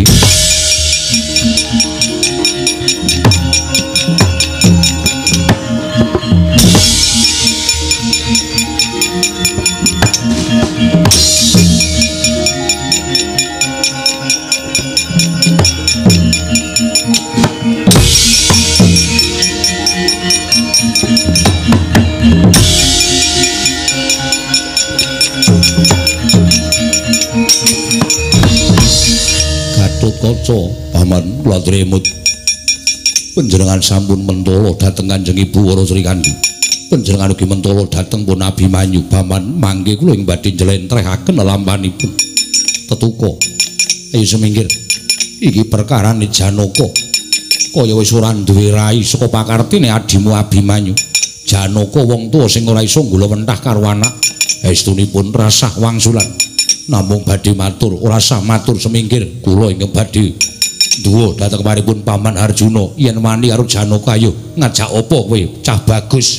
Gatotkaca Paman kula tremut. Panjenengan sampun mentala dhateng Kanjeng Ibu Wara Sri Kandi. Panjenengan ugi mentala dhateng pun Abimanyu Paman, mangke kula ing badhe njlentrehaken lampanipun. Tetuka. Ayo seminggir. Iki perkarane Janaka. Kaya wis ora duwe rai saka pakartine adimu Abimanyu. Janaka wong tuwa sing ora iso nggula wentah karo anak. Estunipun rasah wangsulan. Namung badhe matur, ora sah matur seminggir. Kula ingkang badhe duwa dhateng paripun Paman Arjuna. Yen wani karo Janaka ayo ngajak apa kowe, cah bagus.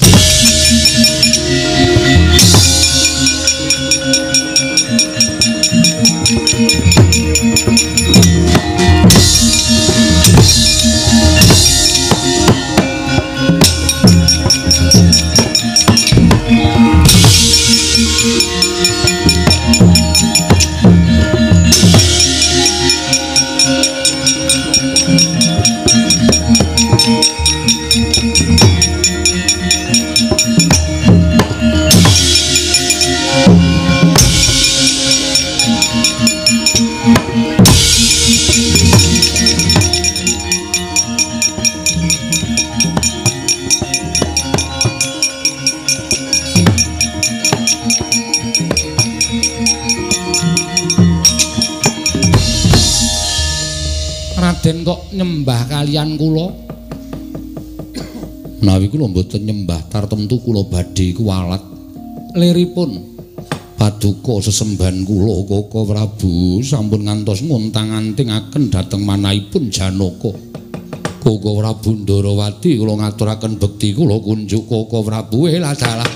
Raden kok nyembah kalian kula? Menawi kula mboten nyembah tartemtu kula badhe kuwalat. Liripun paduka sesembahan kula Koko Prabu sampun ngantos nguntang-antingaken dhateng manahipun Janaka. Koko Prabu Ndarawati kula ngaturaken bekti kula kunjuk Koko Prabu elah dalah.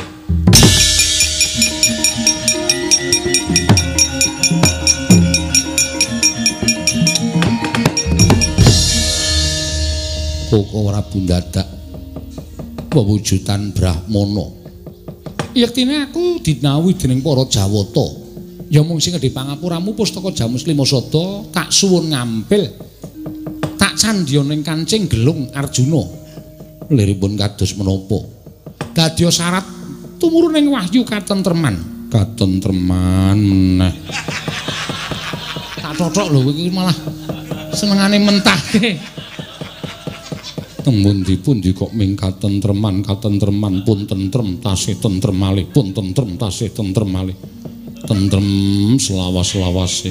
Koko Prabu dadak pewujudan Brahmana. Yektine aku dinawi dening para Jawata. Ya mung sing gedhe pangapuramu Pustaka Jamus Limasada tak suwun ngampil. Tak candya ning Kancing Gelung Arjuna. Liripun kados menapa? Dadya syarat tumuruning wahyu katentreman. Katentreman meneh. Tak cocok lho iki malah senengane mentahke. Temun dipun kok ming katentreman katentreman pun tentrem tasih tentrem malih pun tentrem tasih tentrem malih tentrem selawas-lawase.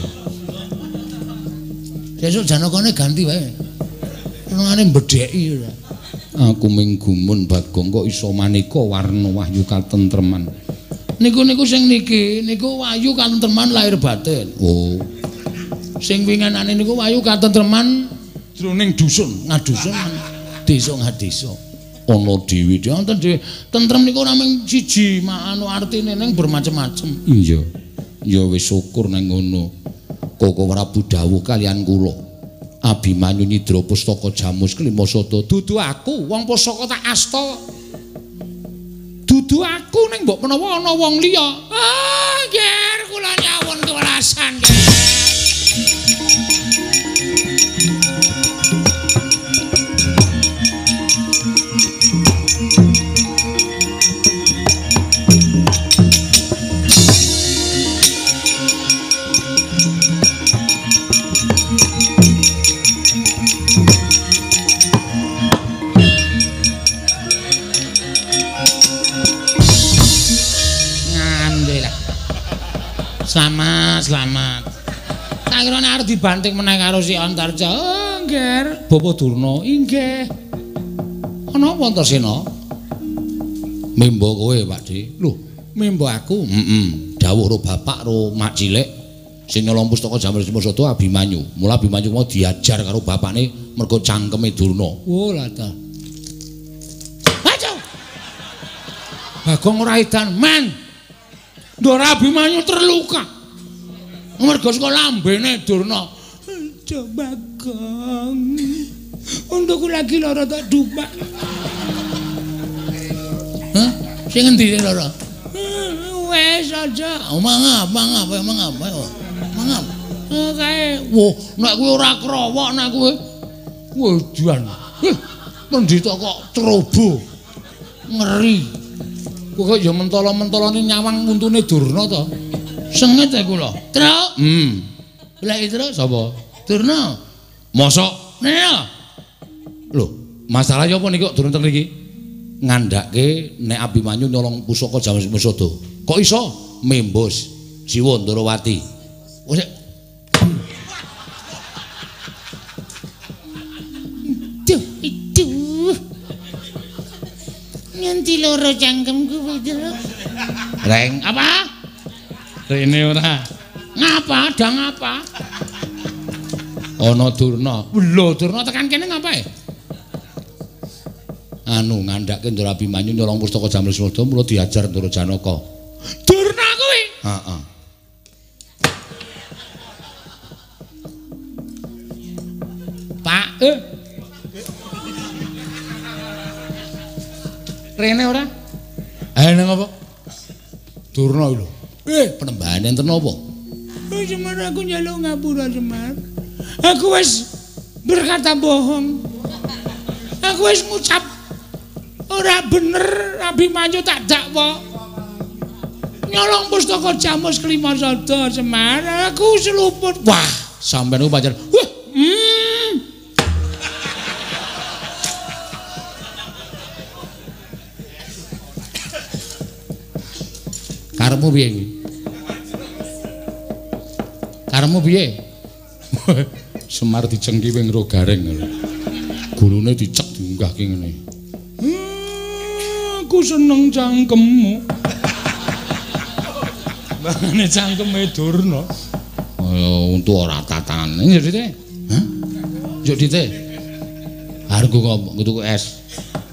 Sesuk Janakane ganti wae. Senengane mbedheki ora. Aku ming gumun Bagong kok iso manika warna wahyu katentreman. Niku niku sing niki niku wahyu katentreman lahir batin. Oh. Sing winganane niku wahyu katentreman jroning dusun, ngadusun. Desa ngadesa ana dewi wonten dhewe tentrem niku ora mung siji anu artine ning bermacam-macam. Iya ya wis syukur nang ngono. Koko Prabu dawuh kalian kula Abimanyu nyidra Pustaka Jamus Klimasada dudu aku wong pusaka tak asta. Dudu aku ning mbok menawa ana wong liya. Ah ger kula nyawun kewelasan ger. Selamat, selamat. Tak kira arep dibanting meneh karo si Antarja. Oh, nggih. Bapak Durna, inggih. Ana apa Antarsena? Mimba kowe, Pakde. Lho, mimba aku? Heeh. Dawuh karo bapak karo mak cilik sing nyolong Pustaka Jamus Limasada Abimanyu. Mula Abimanyu mau diajar karo bapakne mergo cangkeme Durna. Oh, lah ta. Aja. Bagong ora edan, man. Ndara Abimanyu terluka. Mergo saka lambene Durna. Coba Gong. Untukku lagi lara tak dupak. Hah? Sing endi sing lara? Wes aja. Mangap, mangap, mangap. Mangap. Kae, wah, nek kowe ora krowok nek kowe. Wedan. Eh, pendhita kok ceroboh. Ngeri. Kok ya mentolo-mentolone nyawang untune Durna to. Sengit ya kula. Truk. Hmm. Lek Truk Sapa? Durna. Mosok. Nah. Lho, masalah apa niku durung teng mriki? Ngandhake nek Abimanyu nyolong Pusaka Jamus Limasada. Kok iso? Membos Siwa Ndarawati. Wis. Duh, itu. Nganti loro cangkemku Pedro. Reng, Apa? rene ora. Ngapa? Dang apa? Ana Durna. Lho, Durna tekan kene ngapae? Anu ngandhake Ndara Abimanyu nyolong Pustaka Jamus Limasada mula diajar Ndara Janaka. Durna kuwi. Heeh. Pak, eh. Rene ora? Eh nang apa? Durna lho. Eh, penembane enten apa? Oh, Semar, aku njaluk ngapura, Semar. Aku wis berkata bohong. Aku wis ngucap ora bener Abimanyu tak dakwa. Nyolong Pustaka Jamus Klimasada, Semar. Aku seluput. Wah, sampeyan ku pancen. Wah, hmm. Karepmu piye iki? Karepmu piye? Semar dicengki wing ro garing. Gulune dicek diunggah ki ngene. Aku seneng cangkemmu. Bangane cangkeme Durna. Kaya untu ora tatane. Yo dite. Hah? Yo dite. Hargo kok tuku es.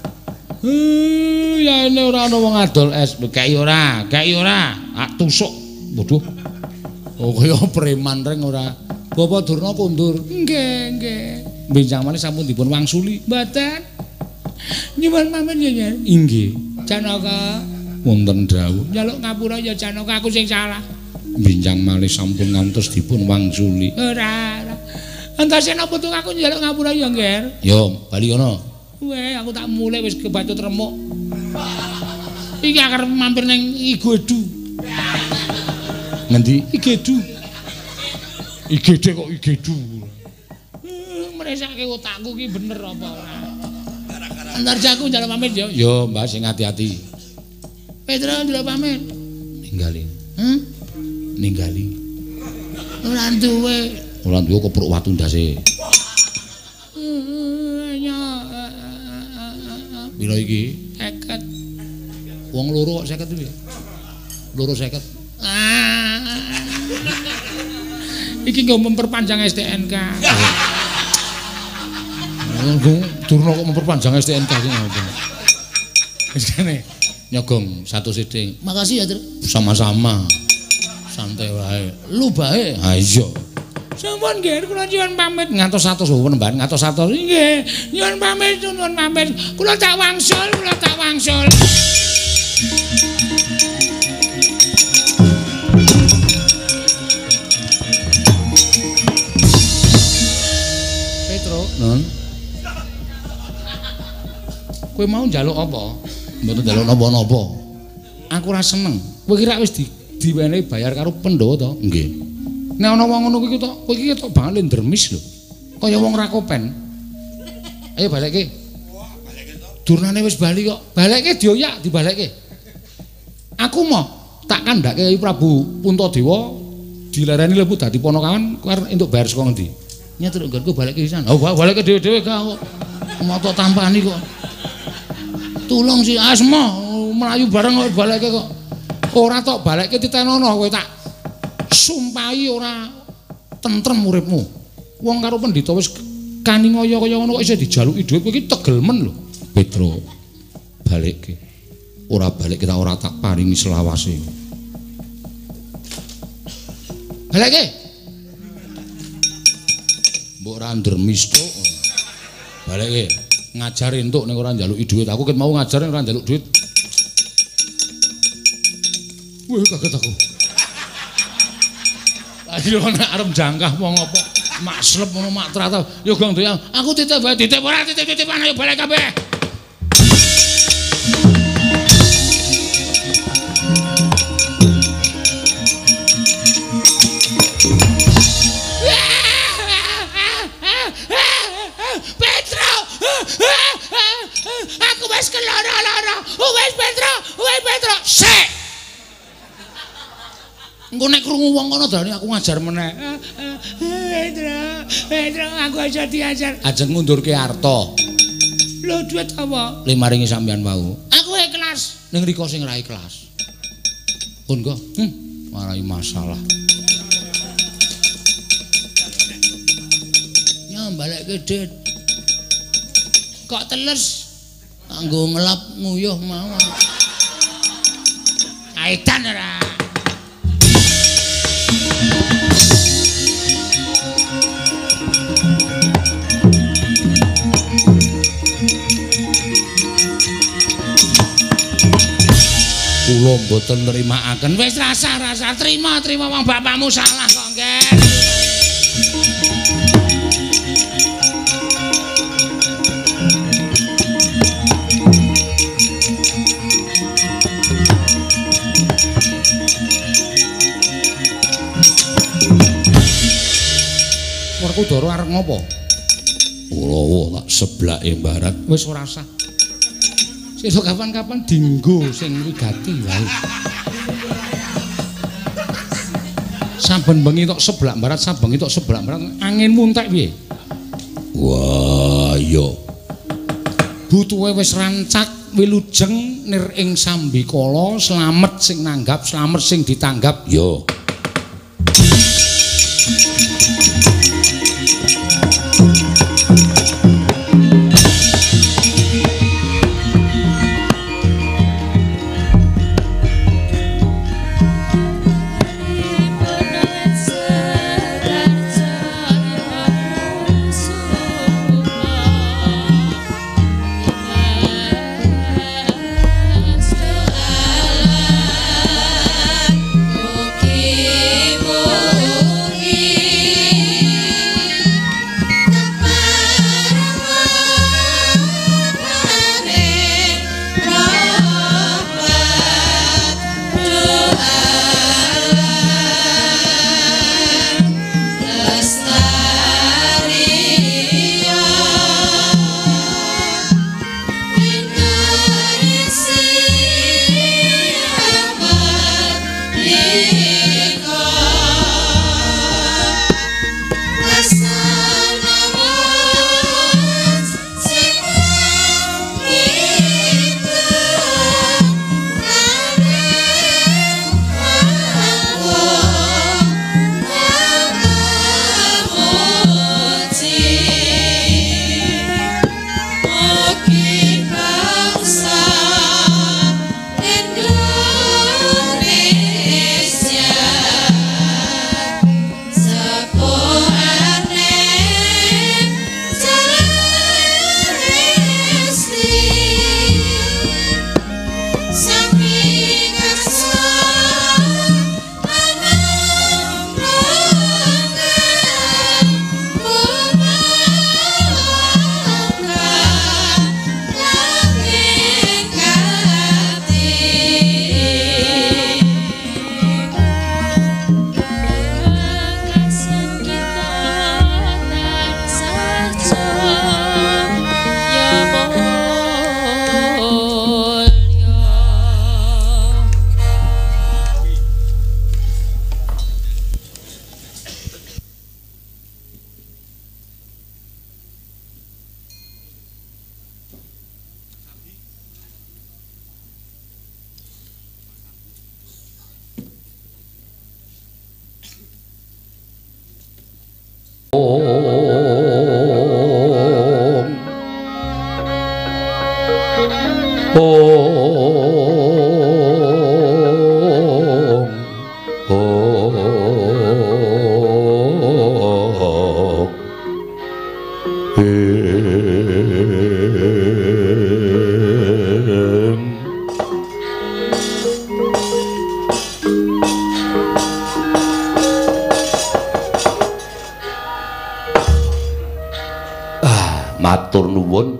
Heh, ya ini ora ana wong adol es. Kei ora, kei ora. Ah tusuk. Waduh. Oh kaya preman reng ora. Bapak Durna kundur. Nggih, nggih. Benjang malih sampun dipun wangsuli. Mboten. Nyuwun pamit ya, inggih. Janaka wonten dawuh. Njaluk ngapura ya Janaka aku sing salah. Benjang malih sampun ngantos dipun wangsuli. Ora, ora. Antase napa tuh aku njaluk ngapura ya, Nger? Yo, bali kono. Weh, aku tak mulai wis kebacut remuk. Iki arep mampir ning Igedu. Ngendi? Igedu. Igede kok Igedu. Meresake otakku ki bener apa ora? Antar jaku njaluk pamit yo. Yo, Mbak sing ati-ati. Petro njaluk pamit. Ninggali. Hm? Ninggali. Ora duwe. Ora duwe kepruk watu ndase. Piro iki? seket. Wong loro kok seket iki. Loro seket. Iki nggo memperpanjang S T N K. Durna kok memperpanjang S T N K iki ngopo. Wis kene nyogong satu siding. Makasih ya, Tru. Sama-sama. Santai wae. Lu bae. Ha iya. Sampun nggih, kula nyuwun pamit ngantos seratus penembahan, ngantos seratus nggih. Nyuwun pamit, nyuwun pamit. Kula tak wangsul, kula tak wangsul. Petro, non. Kowe mau njaluk apa? Mboten njaluk napa-napa. Aku ora seneng. Kowe kira wis di diwenehi bayar karo Pandhawa to? Nggih. Nek ana wong ngono kuwi to, kowe iki ketok banget ndermis lho. Kaya wong ra kopen. Ayo balekke. Durnane wis bali kok. Balekke dioyak dibalekke. Aku mau tak kandhake Prabu Puntadewa dilereni lebu dadi ponokawan arep entuk bayar saka ngendi? Nyetruk nggonku balekke pisan. Oh, balekke dhewe-dhewe gak kok. Moto tampani kok. Tulung si Asma mlayu bareng kok balekke kok. Ora tok balekke titenono kowe tak sumpahi ora tentrem uripmu. Wong karo pendhita wis kaningaya kaya ngono kok isih dijaluki dhuwit kowe iki tegel men lho. Petro, balikke. Ora balikke ta ora tak paringi selawase. Balikke. Mbok ra ndermis tok. Balikke. Ngajari entuk ning ora njaluki dhuwit. Aku ket mau ngajar ning ora njaluk dhuwit. Wih kaget aku. Ayo nek arep jangkah wong apa mak slep ngono mak trata yo gong doyan aku titip wae titip ora titip-titipan ayo balik kabeh Petro aku wis keloro-loro wis Petro wis Petro sik engko nek krungu wong kono darane aku ngajar meneh. Petro, Petro aku aja diajar. Ajeng ngundurke arta. Lho duit apa? Le maringi sampean wau. Aku ikhlas. Ning riko sing ra ikhlas. Pun kok, hm, marai masalah. Nyam balekke dit. Kok teles? Kanggo ngelap nguyuh mawon. Kaitan ora. Kula mboten nrimakaken. Wis rasa-rasa trima-trima wong bapakmu salah kok, Ngger. Werkudara arep ngopo? Kula tak seblake mbarat. Wis ora usah. Sesuk kapan-kapan dinggo sing wigati wae. Saben bengi tok seblak barat, saben bengi tok seblak barat. Angin muntek piye? Wah, iya. Butuhe wis rancak wilujeng nir ing sambikala, slamet sing nanggap, slamet sing ditanggap. Yo. Matur nuwun.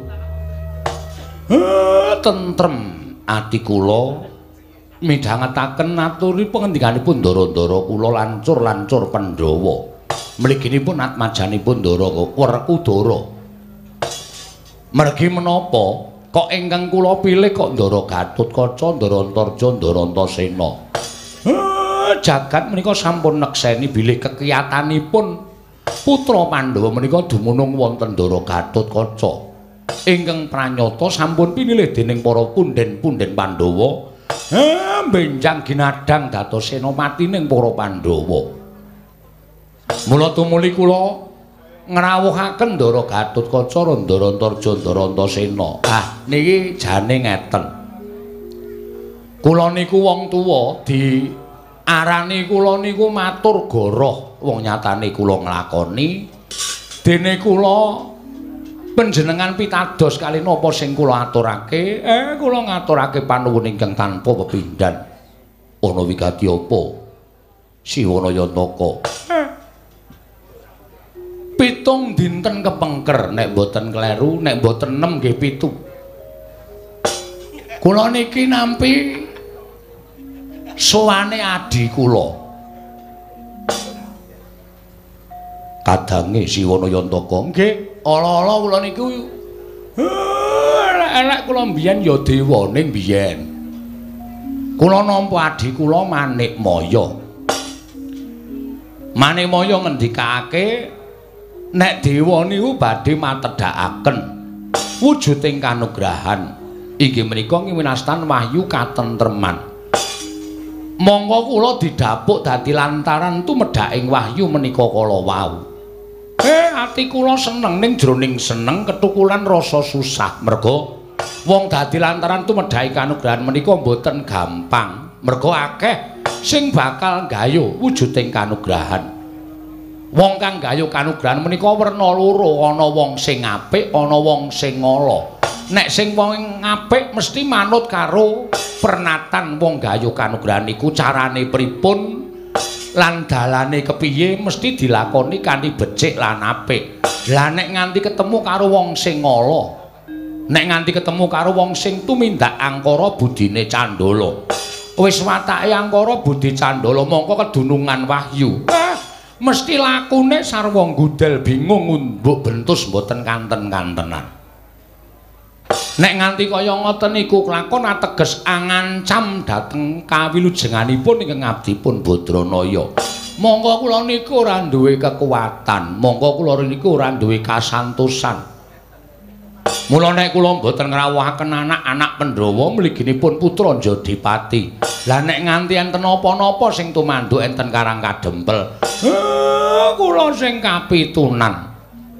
Tentrem ati kula midhangetaken aturi pangendikanipun Ndara-ndara kula lancur-lancur Pandhawa. Mliginipun atmajanipun Ndara Werkudara. Mergi menapa kok ingkang kula pilih kok Ndara Gatotkaca, Ndara Antarja, Ndara Antasena. Jagat menika sampun nekseni bilih kekiyatanipun putra Pandhawa menika dumunung wonten Ndara Gatotkaca. Ingkang pranyata sampun pinilih dening para punden-punden Pandhawa ha benjang ginadang dados senopatining para Pandhawa. Mula tumuli kula ngrawuhaken Ndara Gatotkaca lan Ndara Antarja, Ndara Antasena. Ah niki jane ngeten. Kula niku wong tuwa diarani kula niku matur goroh, wong nyatane kula nglakoni dene kula panjenengan pitados kali napa sing kula aturake, eh kula ngaturake panuwun ingkang tanpa pepindhan. Ana wigati apa? Siwanayantaka. Pitung dinten kepengker nek boten kleru, nek boten enem nggih pitu. Kula niki nampi sowane adi kula. Kadange Siwanayantaka nggih. Ala-ala kula niku elek kula mbiyen ya dewane mbiyen. Kula nampa adhi kula Manikmaya. Manemaya ngendikake nek dewa niku badhe matedhakaken wujuding kanugrahan inggih menika winastan wahyu katentreman. Monggo kula didhapuk dadi lantaran tumedhaking wahyu menika kala wau. Eh ati kula seneng ning jroning seneng ketukulan rasa susah merga wong dadi lantaran tumedhaking kanugrahan menika mboten gampang. Merga akeh sing bakal gayuh wujuding kanugrahan. Wong kang gayuh kanugrahan menika werna loro, ana wong sing apik, ana wong sing ala. Nek sing wong apik mesti manut karo pernatan wong gayuh kanugrahan niku carane pripun lan dalane kepiye mesti dilakoni kanthi becik lan apik. Lah nek nganti ketemu karo wong sing ala, nek nganti ketemu karo wong sing tumindak angkara budine Candala. Wis watake angkara budi Candala mongko kedunungan wahyu. Eh, mesti lakune sarwa gudel bingung mbok bentus mboten kanten-kantenan. Nek nganti kaya ngoten niku kelakon ateges angancam dhateng kawilujenganipun ingkang abdipun Badranaya. Monggo kula niku ora duwe kekuatan, monggo kula niku ora duwe kasantosan. Mula nek kula mboten ngrawuhaken anak-anak Pandhawa mliginipun putra Jodipati. Lah nek nganti enten apa-napa sing tumanduk enten Karang Kadempel, eh kula sing kapitunan.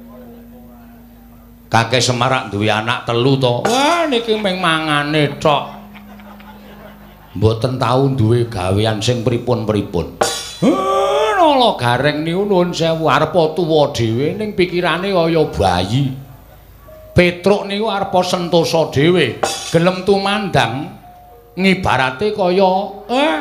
Kakek Semarak duwe anak telu to. Wah niki mung mangane tok. Mboten tau duwe gawean sing pripun-pripun. Eh nala gareng niku nuwun sewu arep tuwa dhewe ning pikirane kaya bayi. Petruk niku arepa sentosa dhewe, gelem tumandang ngibarate kaya eh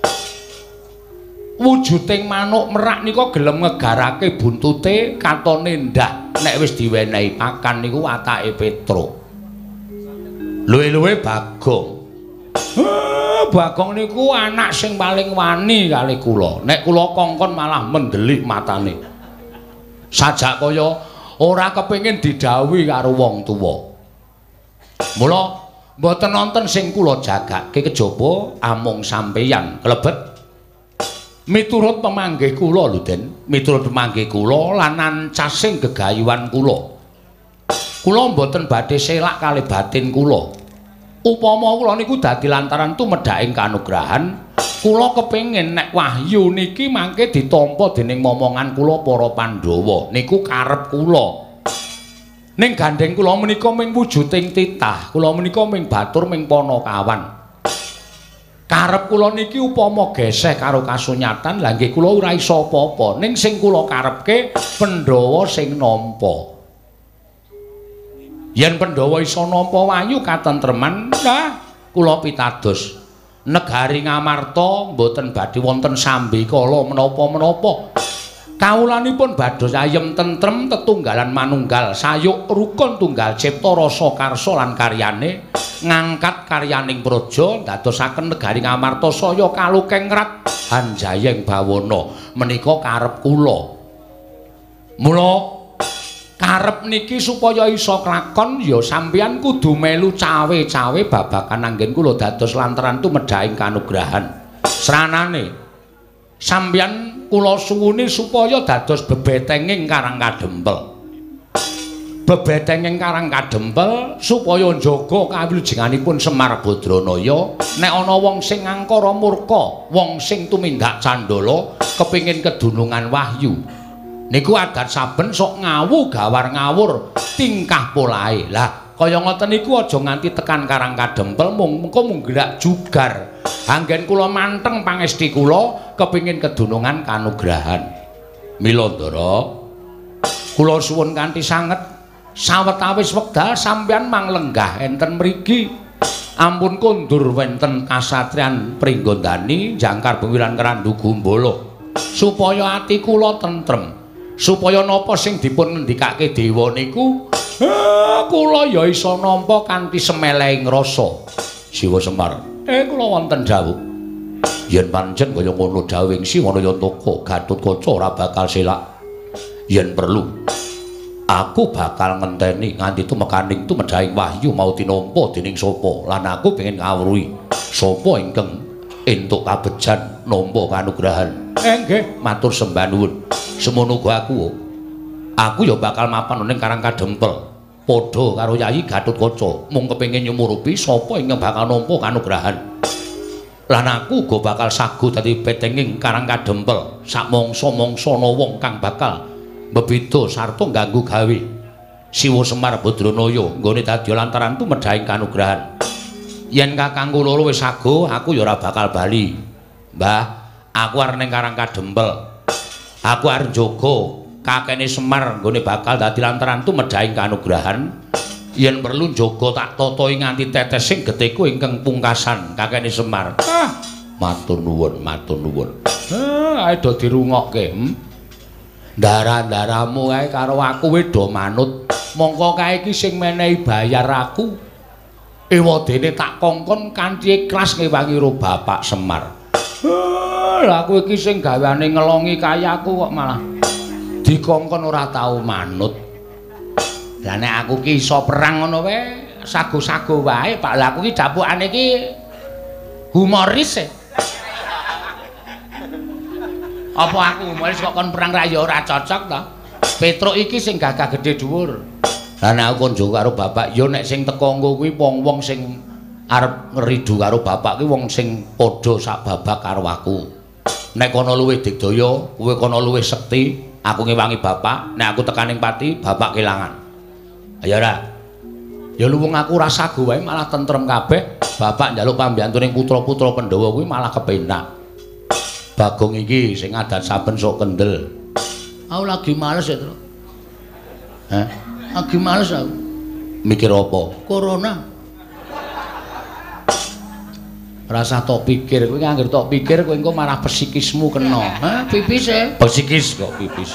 wujuding manuk merak nika gelem ngegarake buntute katone ndah nek wis diwenehi pakan niku watake Petruk. Luwe-luwe Bagong. Eh Bagong niku anak sing paling wani kali kula. Nek kula kongkon malah mendelik matane. Sajak kaya ora kepengin didhawuhi karo wong tuwa. Mula mboten nonton sing kula jagake kejaba amung sampeyan klebet miturut pemanggih kula lho Den, miturut pemanggih kula lan ancasing gegayuhan kula. Kula mboten badhe selak kalih batin kula. Upama kula niku dadi lantaran tumedhaking kanugrahan, kula kepengin nek wahyu niki mangke ditampa dening momongan kula para Pandhawa. Niku karep kula. Ning gandeng kula menika ming wujuding titah, kula menika ming batur ming Panakawan. Karep kula niki upama geseh karo kasunyatan, lha nggih kula ora iso apa-apa. Ning sing kula karepke Pandhawa sing nampa. Yen Pandhawa iso nampa wahyu katentreman, nah kula pitados negari Ngamarta mboten badhe wonten sambe kala menapa-menapa. Kawulanipun bados ayem tentrem tetunggalan manunggal sayuk rukun tunggal cipta rasa karsa lan karyane ngangkat karyaning praja dadosaken negari Ngamarta saya kalukengrat hanjayeng bawana menika karep kula. Mula karep niki supaya iso klakon ya sampeyan kudu melu cawe-cawe babakan anggen kula dados lantaran tumedhaing kanugrahan. Sranane sampeyan kula suwuni supaya dados bebetenging Karang Kadempel. Bebetenging Karang Kadempel supaya njaga kawilujenganipun Semar Badranaya. Nek ana wong sing angkara murka, wong sing tumindak Candala kepingin kedunungan wahyu, niku adat saben sok ngawu gawar ngawur tingkah polahe. Lah kaya ngoten niku aja nganti tekan Karang Kadempel mung mengko mung gerak jugar. Anggen kula manteng pangesti kula kepingin kedunungan kanugrahan. Mila Ndara kula suwun kanthi sanget sawetawis wekdal sampeyan manglenggah enten mriki. Ampun kondur wenten kasatriyan Pringgondani jangkar Bengilan Kerandu Gumbala supaya ati kula tentrem. Supaya napa sing dipun ngendikake dewa niku eh, kula ya isa nampa kanthi semelehing rasa. Siwa Semar, eh kula wonten dawuh. Yen pancen kaya ngono dawuhing Si Wanayantaka, Gatotkaca ora bakal selak. Yen perlu aku bakal ngenteni nganti tumekaning tumedhaing wahyu mau tinampa dening sapa lan aku pengin ngawruhi sapa ingkang entuk kabejan nampa kanugrahan. Eh nggih, matur sembah nuwun. Semono uga aku. Aku ya bakal mapan ning Karang Kadempel. Padha karo Yayi Gatotkaca, mung kepengin nyumurupi sapa ing bakal nampa kanugrahan. Lan aku uga bakal sagu dadi petenging Karang Kadempel. Sak mangsa-mangsana wong kang bakal bebeda sarta ngganggu gawe Siwa Semar Badranaya nggone dadi lantaran tu medhaing kanugrahan. Yen kakangku loro wis sago, aku ya ora bakal bali. Mbah, aku arep ning Karang Kadempel. Aku arep njaga kakene Semar nggone bakal dadi lantaran tu medhaing kanugrahan. Yen perlu njaga tak tatahi nganti tetesing getiku ingkang pungkasan kakene Semar. Ah, matur nuwun, matur nuwun. Ah, ae do dirungokke. Hmm? Ndara-ndaramu kae karo aku wis do manut. Mongko kae iki sing menehi bayar aku. Ewadene tak kongkon kanthi ikhlas ngewangi ro Bapak Semar. Lah aku iki sing gaweane ngelongi kayaku kok malah dikongkon ora tau manut. Lah nek aku ki iso perang ngono wae, sago-sago wae, Pak. Lah aku ki dapukane ki humoris e. Apa aku humoris kok kon perang ra ya ora cocok to? Petruk iki sing gagah gedhe dhuwur. Lah nek aku konjo karo bapak, ya nek sing teko nggo kuwi wong-wong sing arep ngridu karo bapak kuwi wong sing padha sak babak karo aku. Nek kono luwih digdaya, kowe kono luwih sekti, aku ngewangi bapak, nek aku tekaning pati, bapak kelangan. Ayo ora. Ya luwung aku ora sago wae malah tentrem kabeh. Bapak njaluk pambiyantuning putra-putra Pandhawa kuwi malah kepenak. Bagong iki sing adat saben sok kendel. Aku lagi males ya, Tru. Hah? Lagi males aku. Mikir apa? Corona. Rasa tok pikir, kowe anggere tok pikir kowe engko marah psikismu kena. Hah, pipise? Psikis kok pipis.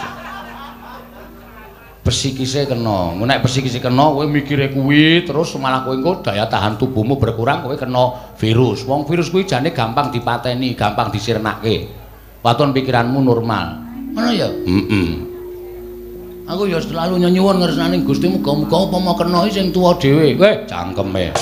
Psikise kena. Nek psikise kena kowe mikire kuwi terus malah kowe engko daya tahan tubuhmu berkurang, kowe kena virus. Wong virus kuwi jane gampang dipateni, gampang disirnake. Waton pikiranmu normal. Ngono ya? Heeh. Aku ya selalu nyuwun ngersani Gusti muga-muga upama kena sing tuwa dhewe. Weh, cangkeme.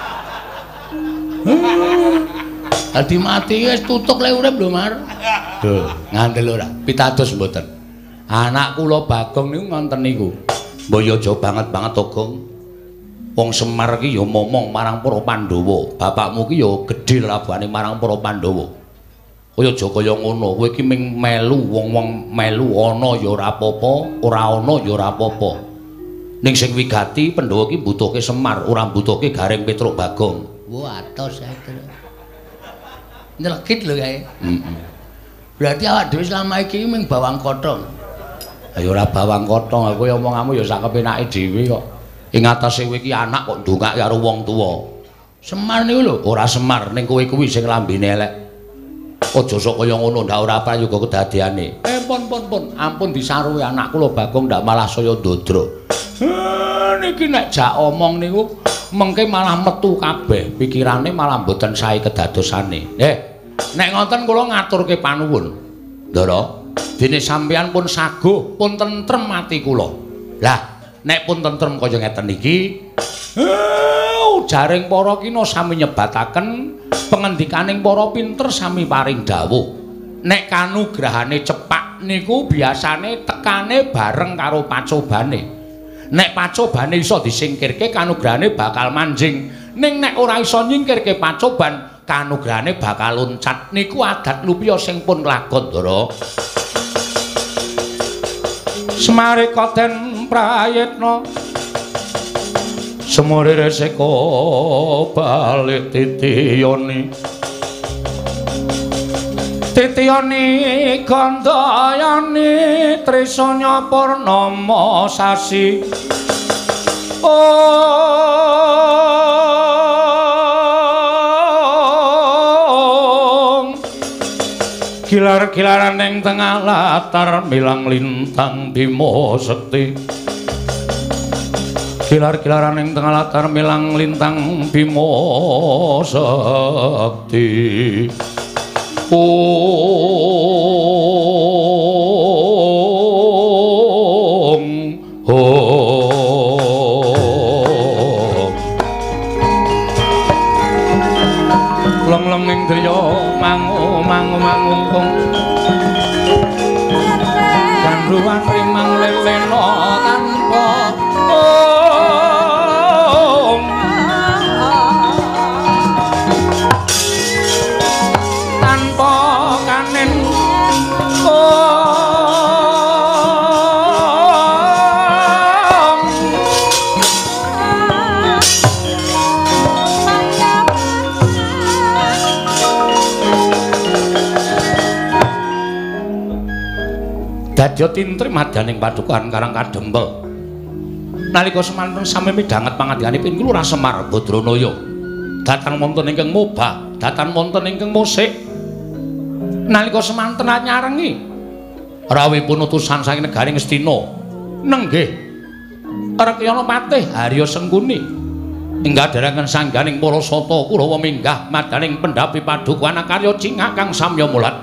Dadi mati wis tutuk le urip lho, Mar. Duh, ngandel ora? Pitados mboten. Anak kula Bagong niku ngonten niku. Mbaya aja banget-banget to, Gong. Wong Semar ki ya momong marang para Pandhawa. Bapakmu ki ya gedhe labane marang para Pandhawa. Kaya aja kaya ngono, kowe iki ming melu wong-wong melu ana ya ora apa-apa, ora ana ya ora apa-apa. Ning sing wigati Pandhawa ki mbutuhke Semar, ora mbutuhke Gareng Petruk Bagong. Wah, atos saiki. Ndelekit lho kae. Heeh. Berarti awak dhewe selama iki ming bawang kothong. Ya ora bawang kothong, kowe omonganmu ya sak kepenake dhewe kok. Ing atase kowe iki anak kok ndongak karo wong tuwa. Semar niku lho, ora Semar ning kowe kuwi sing lambene elek. Aja sok kaya ngono, ndak ora prayoga kedadeane. Eh pun pun pun, ampun disaruhi anakku lho Bagong ndak malah saya ndodro. Eh niki nek jak omong niku mengke malah metu kabeh, pikirane malah mboten sae kedadosane. Eh, nek ngoten kula ngaturke panuwun. Ndara, dene sampeyan pun saguh, pun tentrem ati kula. Lah, nek pun tentrem kaya ngeten iki, eh jaring para kina sami nyebataken pengendikaning para pinter sami paring dawuh. Nek kanugrahane cepak niku biasane tekane bareng karo pacobane. Nek pacobane iso disingkirke kanugrahane bakal manjing. Ning nek ora iso nyingkirke pacoban, kanugrahane bakal loncat. Niku adat lupiya sing pun lakon, Ndara. Semare koten prayitna semore reseka balik titiyoni titiyoni gandayani trisanya purnama sasi om gilar-gilaran ing tengah latar milang lintang Bima Sekti gilar-gilaran ing tengah latar milang lintang Bima Sekti om om long-long ing driya mangumangungkung ganduan rimang leleno tanpa om tanpa kanen om dadya tintri madyaning padukan Karang Kadempel nalika semanten sami midhanget pangandikanipun Lurah Semar Badranaya datang wonten ingkang mobah datang wonten ingkang musik nalika semanten nyarengi rawuhipun utusan saking negaring Astina nenggih Rekyana Patih Harya Sengkuni inggih derengan sangganing para sata Kurawa minggah madyaning pendhapi padukan karya cingak kang samya mulat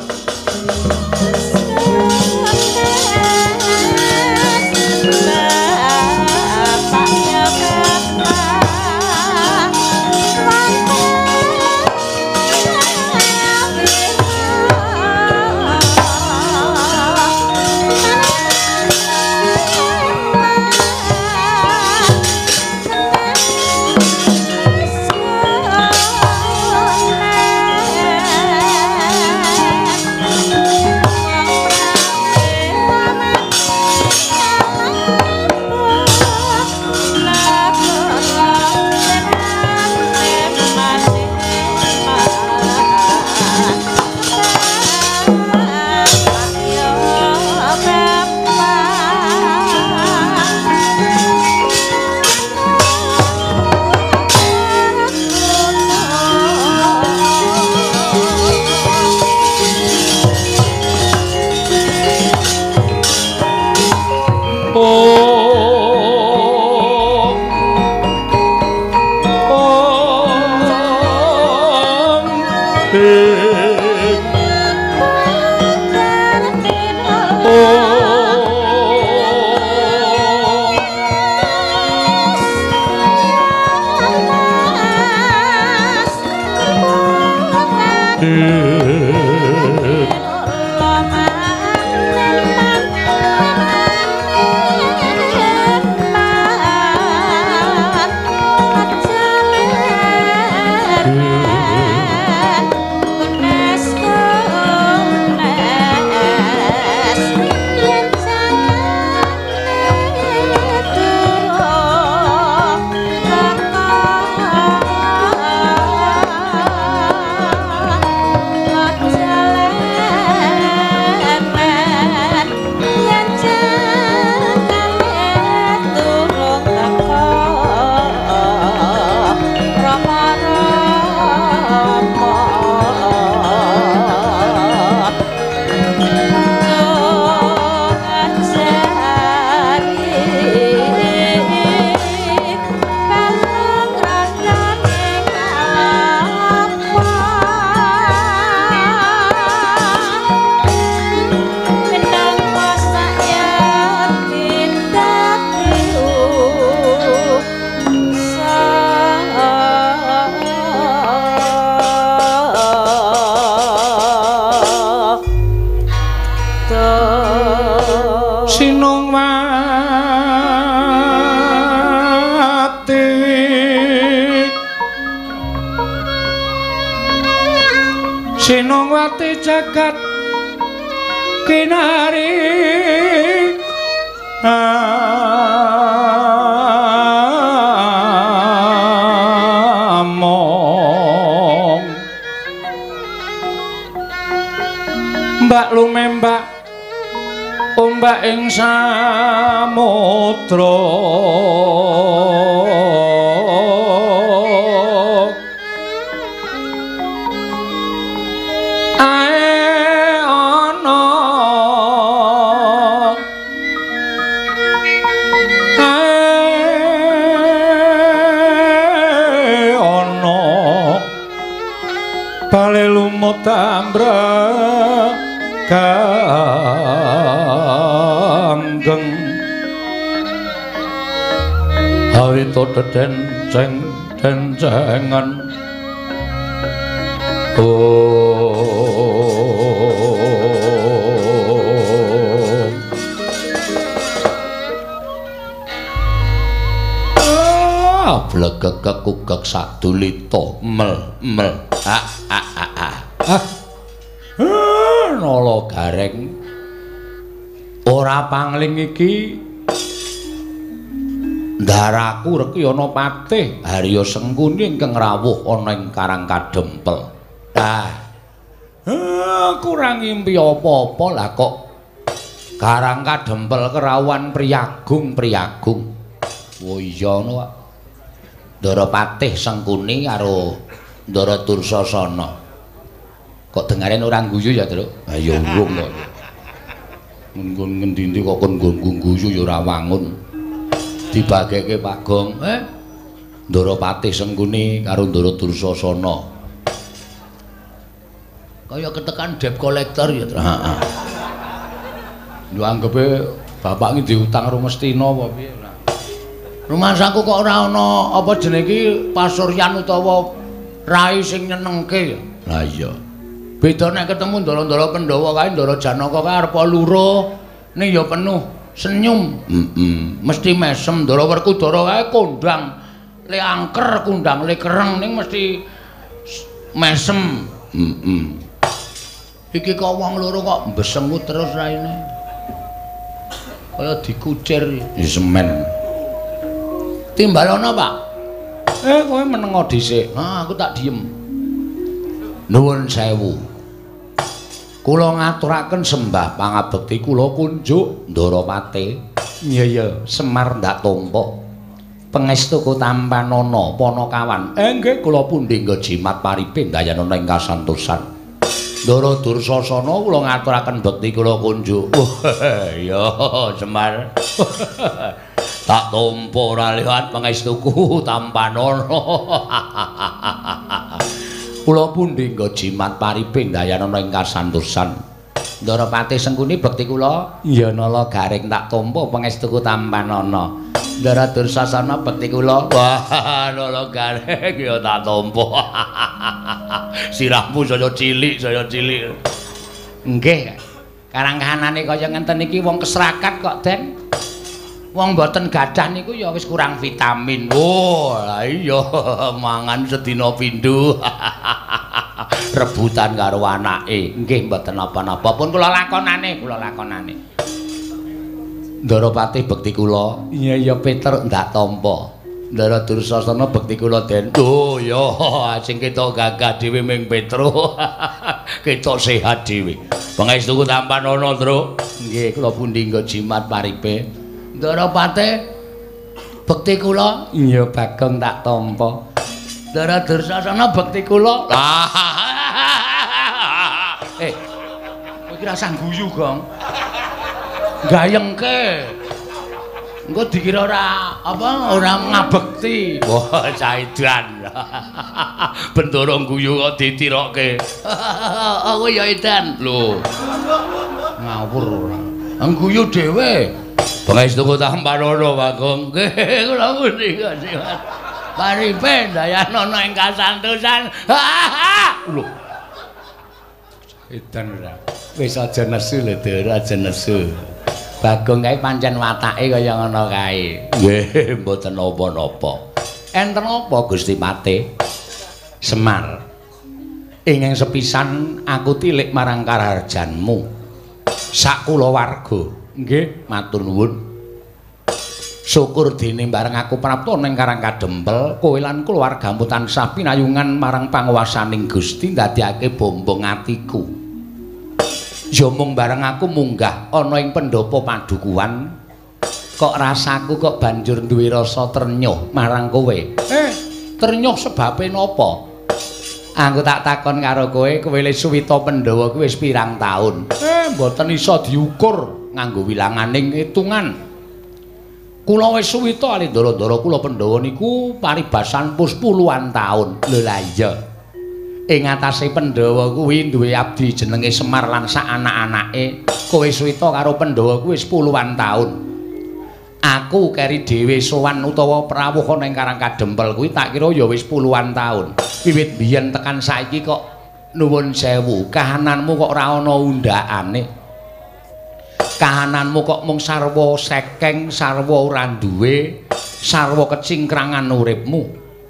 Sinongwati jagat kinari among mbak lumembak ombak ing samudra tambra kanggeng awito denceng dencengan oh gegek kugek sadulita mel mel ah ah ah ah ah nala gareng ora pangling iki ndaraku Rekyana Patih Harya Sengkuni ingkang rawuh ana ing Karang Kadempel ah kurang ngimpi apa-apa lah kok Karang Kadempel kerawan priyagung priyagung oh iya ngono Pak Ndara Patih Sengkuni karo Ndara Dursasana kok dengaren ora guyu ya Truk ha ya urung kok nggon ngendi-endi kok kon nggon guyu ya ora wangun dibageke Pak Gong eh Ndara Patih Sengkuni karo Ndara Dursasana kaya ketekan debt collector ya heeh lho anggepe bapak iki diutang Rumestina apa piye rumah saku kok ora ana apa jenenge iki pasuryan utawa rai sing nyenengke lah iya beda nek ketemu ndara-ndara Pandhawa kae Ndara Janaka kae arep luruh ning ya penuh senyum heeh mesti mesem Ndara Werkudara kae kondang le angker kondang le kereng ning mesti mesem heeh iki kok wong loro kok mbesemu terus raine kaya dikucir di semen timbalana Pak eh kowe menengo dhisik ha aku tak diem nuwun sewu kula ngaturaken sembah pangabekti kula kunjuk Ndara Patih iya iya Semar ndak tompo pangestuku Tampanana Panakawan eh nggih kula pundhingga jimat paripin dayanana ing kasantosan Ndara Dursasana kula ngaturaken bekti kula kunjuk iya Semar tak tompo ora liwat pangestuku Tampanana kula pundhingga jimat pariping dayanana ing kasantosan Ndara Patih Sengkuni bekti kula ya nala garing tak tompo pangestuku Tampanana Ndara Dursasana bekti kula wah nala garing ya tak tompo sirahmu saya cilik saya cilik nggih karang kahanane kaya ngenten iki wong keserakat kok Den wong mboten gadah niku ya wis kurang vitamin. Oh, lah iya mangan sedina pindho. Rebutan karo anake. Nggih mboten napa-napa. Pun kula lakonane, kula lakonane. Ndara Patih bekti kula. Iya iya Peter ndak tampa. Ndara Dursasana bekti kula Den. Oh ya, sing ketok gagah dhewe ming Petro. Ketok sehat dhewe. Pangestuku Tampanana, Tru. Nggih, kula pundhingga jimat paripe. Ndara Patih bekti kula iya Bagong tak tampa Ndara Dursasana bekti kula eh kowe iki rasah guyu Gong gayengke engko dikira ora apa ora ngabekti wah caidan bendoro guyu kok ditirokke aku ya edan lho ngawur ora ngguyu dhewe pangestuku Tampanana Bagong nggih kula pundi kasihan paripe dayanana ing kasantosan lho edan ora wis aja nesu lho Dur aja nesu Bagong kae pancen watake kaya ngono kae nggih mboten napa-napa enten apa Gusti Patih Semar ingkang sepisan aku tilik marang kararjanmu sak kulawarga nggih matur nuwun syukur dene bareng aku prapta ning Karang Kadempel kowe lan kulawargamu tansah pinayungan marang panguwasaning Gusti ndadekake bombong atiku ya mung bareng aku munggah ana ing pendopo padukuhan kok rasaku kok banjur duwe rasa ternyuh marang kowe eh ternyuh sebabe napa aku tak takon karo kowe kowe le suwita Pandhawa kuwi wis pirang taun eh mboten iso diukur nganggo wilanganing hitungan kula wis suwita ali ndara-ndara kula Pandhawa niku paribasan pus puluhan taun lho la iya ing atase Pandhawa kuwi duwe abdi jenenge Semar lan sak anak-anake kowe suwita karo Pandhawa kuwi wis puluhan taun aku keri dhewe sowan utawa prawuh ana ing Karang Kadempel kuwi tak kira ya wis puluhan taun wiwit biyen tekan saiki kok nuwun sewu kahananmu kok ora ana undhakane kahananmu kok mung sarwa sekeng sarwa ora duwe sarwa kecingkrangan uripmu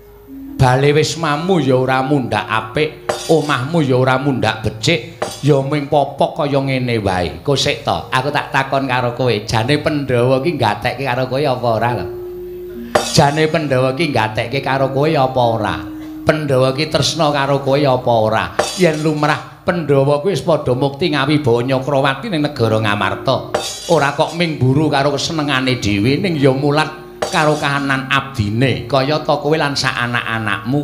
bale wis mamu ya ora mundhak apik, omahmu ya ora mundhak becik, ya ming popok kaya ngene wae. Kok sik to, aku tak takon karo kowe, jane Pandhawa ki gatekke karo kowe apa ora lho? Jane Pandhawa ki gatekke karo kowe apa ora? Pandhawa ki tresna karo kowe apa ora? Yen lumrah Pandhawa kuwi wis padha mukti ngawibawa Nyakrawati ning negara Ngamarta. Ora kok ming buru karo kesenengane dhewe ning ya mulat karo kahanan abdine kaya ta kowe lan sak anak-anakmu.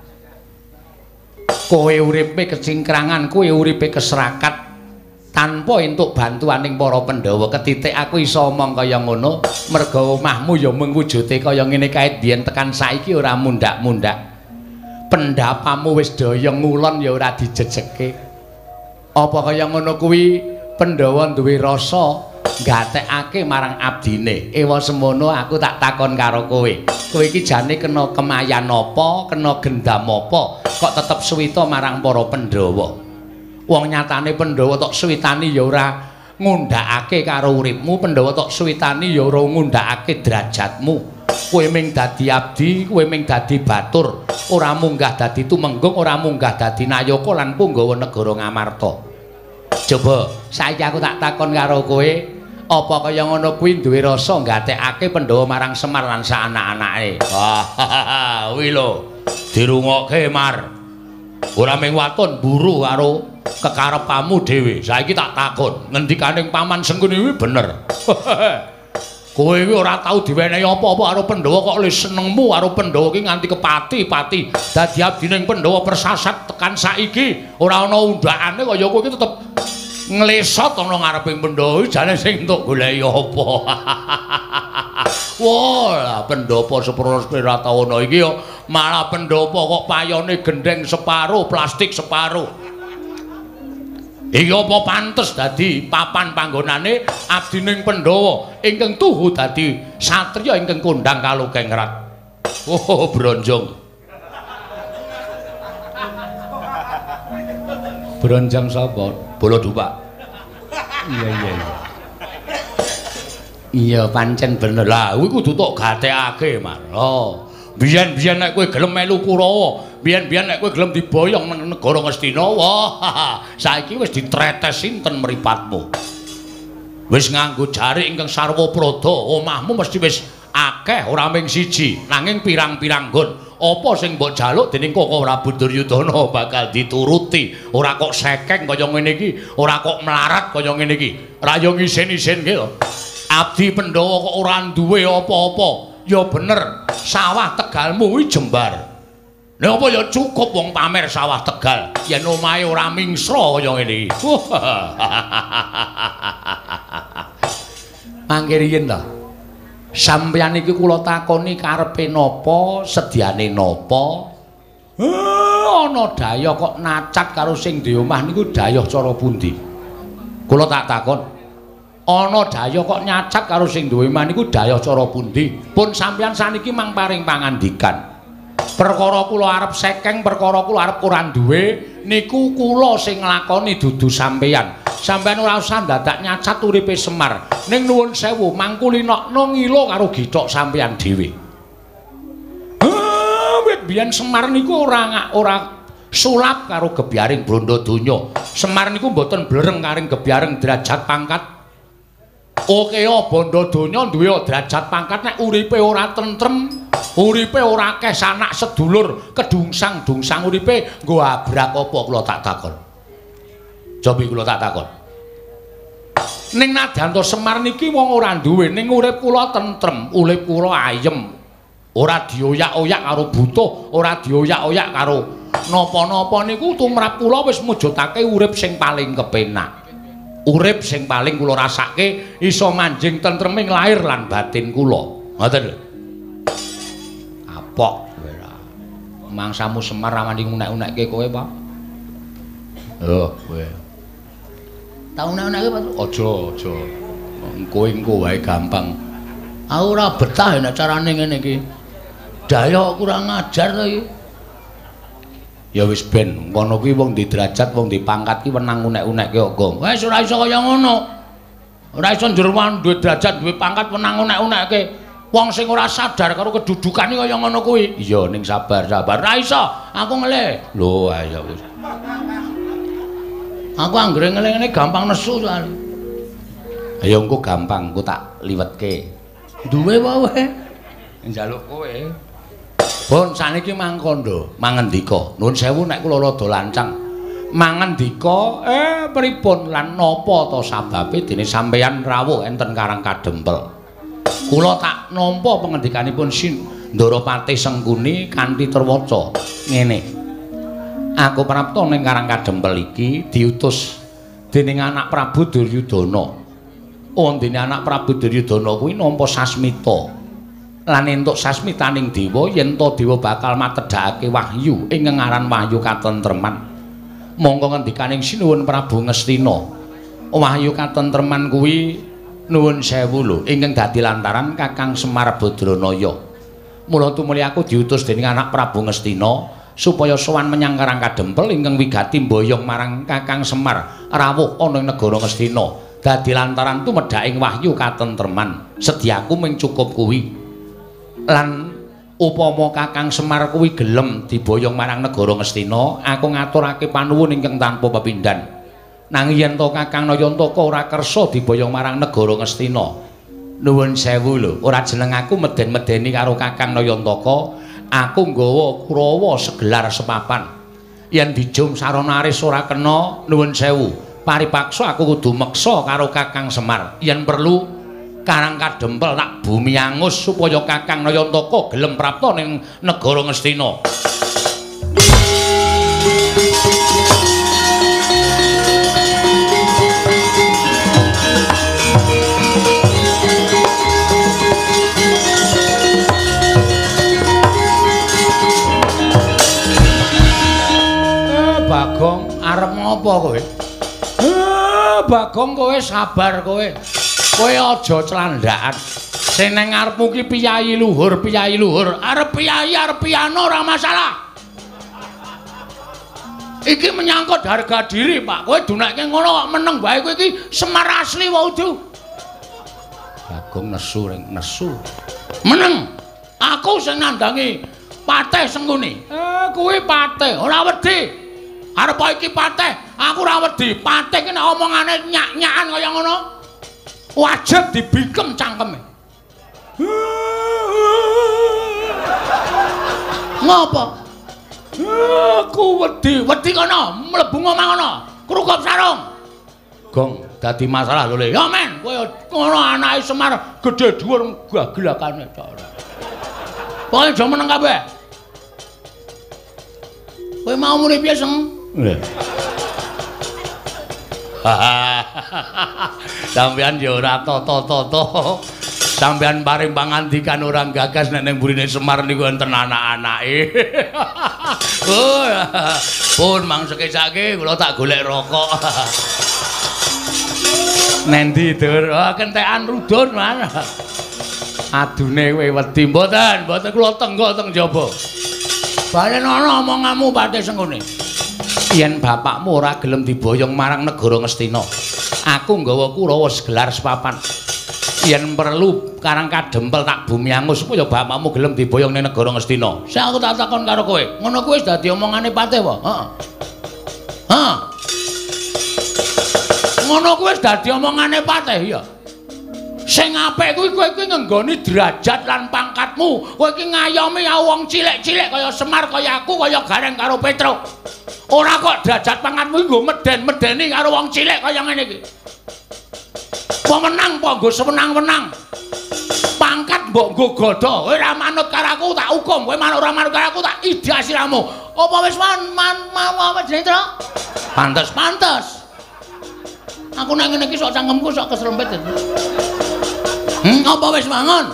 Kowe uripe kecingkrangan, kowe uripe keserakat tanpa entuk bantuaning para Pandhawa. Ketitik aku iso omong kaya ngono merga omahmu ya mung wujude kaya ngene kae biyen tekan saiki ora mundhak-mundhak. Pendapamu wis daya ngulon ya ora dijejeke. Apa kaya ngono kuwi Pandhawa duwe rasa gatekake marang abdine. Ewa semono aku tak takon karo kowe. Kowe iki jane kena kemayan apa, kena gendam apa, kok tetep suwita marang para Pandhawa. Wong nyatane Pandhawa tok suwitani ya ora ngundhakake karo uripmu, Pandhawa tok suwitani ya ora ngundhakake derajatmu. Kowe ming dadi abdi, kowe ming dadi batur, ora munggah dadi tumenggung, ora munggah dadi nayaka lan punggawa negara Ngamarta. Coba saiki aku tak takon karo kowe, apa kaya ngono kuwi duwe rasa gatekake Pandhawa marang Semar lan sak anak-anake? Wah, kuwi lho dirungokke Mar. Ora ming waton buru karo kekarepamu dhewe. Saiki tak takon, ngendikaning Paman Sengkuni kuwi bener. Kowe iki ora tau diwenehi apa-apa karo Pandhawa kok le senengmu karo Pandhawa ki nganti kepati-pati. Dadi abdining Pandhawa persasat tekan saiki ora ana undhakane kaya kowe iki tetep nglesot ana ngareping Pandhawa jane sing entuk goleki apa. Wah, pendapa sepuluh sepira taun iki ya malah pendapa kok payone gendeng separo, plastik separo. Iki apa pantes dadi papan panggonane abdining Pandhawa ingkang tuhu dadi satriya ingkang kondhang kalukengrat. Oh, bronjong. Bronjong sapa? Baladupa. Iya iya iya. Iya pancen bener. Lah kuwi kudu tok gatekake, Mas. Oh. Biyen-biyen nek kowe gelem melu Kurawa, biyen-biyen nek kowe gelem diboyong nang negara Ngastina, wah, saiki wis ditretes sinten mripatmu. Wis nganggo jari ingkang sarwa prada, omahmu mesti wis akeh ora ming siji, nanging pirang-pirang nggon. Apa sing mbok jaluk dening Koko Prabu Duryudana bakal dituruti. Ora kok sekeng kaya ngene iki, ora kok melarat kaya ngene iki. Ra yo ngisin-isin ki lho. Abdi Pandhawa kok ora duwe apa-apa. Ya bener, sawah Tegalmu kuwi jembar. Nek apa ya cukup wong pamer sawah Tegal, yen omahe ora mingsra kaya ngene iki. Mangke riyen to. Sampeyan iki kula takoni karepe napa, sediane napa? Eh, ana daya kok nacat karo sing di omah niku daya cara pundi? Kula tak takon. Ana daya kok nyacat karo sing duwe omah niku daya cara pundi? Pun sampeyan saniki mang paring pangandikan. Perkara kula arep sekeng, perkara kula arep ora duwe, niku kula sing nglakoni dudu sampeyan. Sampeyan ora usah dadak nyacat uripe Semar. Ning nuwun sewu, mangkulinokno ngilo karo githok sampeyan dhewe. Ah, wit biyen Semar niku ora ora sulap karo gebyaring Brandadonya. Semar niku mboten blereng karing gebyaring derajat pangkat. Oke, Brandadonya duwe derajat pangkat nek uripe ora tentrem, uripe ora akeh sanak sedulur, kedungsang-dungsang uripe nggo abrak apa kula tak takon. Cobi kula tak takon. Ning nadyan to Semar niki wong ora duwe, ning urip kula tentrem, urip kula ayem. Ora dioyak-oyak karo butuh, ora dioyak-oyak karo napa-napa niku tumrap kula wis mujudake urip sing paling kepenak. Urip sing paling kula rasake iso manjing tentreming lahir lan batin kula. Ngoten lho. Apok kowe ra. Mangsamu Semar ramani unek-unekke kowe, Pak. Lho, kowe. Tau unek-unekke, Pak? Aja, aja. Kowe engko wae gampang. Aku ora betah nek carane ngene iki. Daya kurang ajar to iki. Ya wis ben ngono kuwi wong di derajat wong di pangkat ki wenang unek-unekke kok. Wis ora iso kaya ngono. Ora iso njero duwe derajat duwe pangkat wenang unek-unekke. Wong sing ora sadar karo kedudukane kaya ngono kuwi. Iya ning sabar sabar. Ra iso, aku ngele. Lho ayo wis. Aku anggere ngele ngene gampang nesu soalé. Ayo engko gampang, engko tak liwetke. Duwe wae. Njaluk kowe. Pun saniki mangkondo, mangendika. Nuwun sewu nek kula rada lancang. Mangendika eh pripun lan napa ta sababe dene sampeyan rawuh enten Karang Kadempel. Kula tak nampa pengendikanipun Sindara Patih Sengkuni kanthi terwaca ngene. Aku prapta ning Karang Kadempel iki diutus dening anak Prabu Duryudana. Oh dene anak Prabu Duryudana kuwi nampa sasmita. Lan entuk sasmitaning dewa yen to dewa bakal matedhakake wahyu ing ngaran wahyu katentreman. Monggo ngendikaning sinuwun Prabu Ngastina. Wahyu katentreman kuwi nuwun sewu lho ingkang dadi lantaran Kakang Semar Badranaya. Mula tumuli aku diutus dening anak Prabu Ngastina supaya sowan menyang Karang Kadempel ingkang wigati mboyong marang Kakang Semar rawuh ana ing negara Ngastina. Dadi lantaran tumedhaking wahyu katentreman. Sediaku mung cukup kuwi. Lan upama Kakang Semar kuwi gelem diboyong marang negara Ngastina, aku ngaturake panuwun ingkang tanpa pepindhan. Nanging yen to Kakang Nayantaka ora kersa diboyong marang negara Ngastina, nuwun sewu lho, ora jeneng aku meden-medeni karo Kakang Nayantaka, aku nggawa Kurawa segelar sepapan. Yen dijum saronaris ora kena, nuwun sewu, paripaksa aku kudu meksa karo Kakang Semar. Yen perlu Karang Kadempel tak bumi angus supaya Kakang Nayantaka gelem prapta ning negara Ngastina. Eh Bagong arep ngopo kowe? Eh Bagong kowe sabar kowe. Kowe aja clandhakan. Sing nang ngarepmu ki piyayi luhur, piyayi luhur. Arep piyayi arep piano ora masalah. Iki menyangkut harga diri, Pak. Kowe dunekke ngono kok meneng bae kowe iki Semar asli wae udu. Bagong nesu ring nesu. Meneng. Aku sing nandangi Patih Sengkuni. Eh kuwi Patih, ora wedi. Arep iki Patih, aku ora wedi. Patih ki nek omongane nyak-nyakan kaya ngono. Wajib dibikem cangkeme. Ngopo? Aku wedi, wedi kono, mlebu omah kono, krukup sarung. Gong, dadi masalah lho Le. Ya men, kowe ngono anake Semar gedhe dhuwur gagelakane. Pokoke aja meneng kabeh. Kowe mau muni piye, Seng? Lho. Sampeyan ya ora tata-tata. Sampeyan paring pangandikan orang gagas nek ning burine Semar niku enten anak-anake. Oh, pun mangsekake kula tak golek rokok. Nendi dur? Oh, kentekan rudun, Mas. Adune kowe wedi mboten? Mboten kula tenggo teng jaba. Balen ana omonganmu Patih Sengkuni. Yen bapakmu ora gelem diboyong marang negara Ngastina, aku nggawa Kurawa segelar sepapan. Yen perlu Karang Kadempel tak bumi angus supaya bapakmu gelem diboyong ning negara Ngastina. Sing aku tak takon karo kowe, ngono kuwi wis dadi omongane Patih apa? Heeh. Hah? Ngono kuwi wis dadi omongane Patih ya. Sing apik kuwi kowe iki ngenggoni derajat lan pangkatmu. Kowe iki ngayomi wong cilik-cilik kaya Semar kaya aku kaya Gareng karo Petruk. Ora kok derajat pangkatmu iki nggo meden-medeni karo wong cilik kaya ngene iki. Pemenang apa nggo sewenang-wenang. Pangkat mbok nggo godho. Kowe ora manut karo aku tak hukum. Kowe manut ora manut karo aku tak idah siramu. Apa wis man man apa jenenge, Tru? Pantes, pantes. Aku nang ngene iki sok cangkemku sok keserempet. Hmm, apa wis mangon?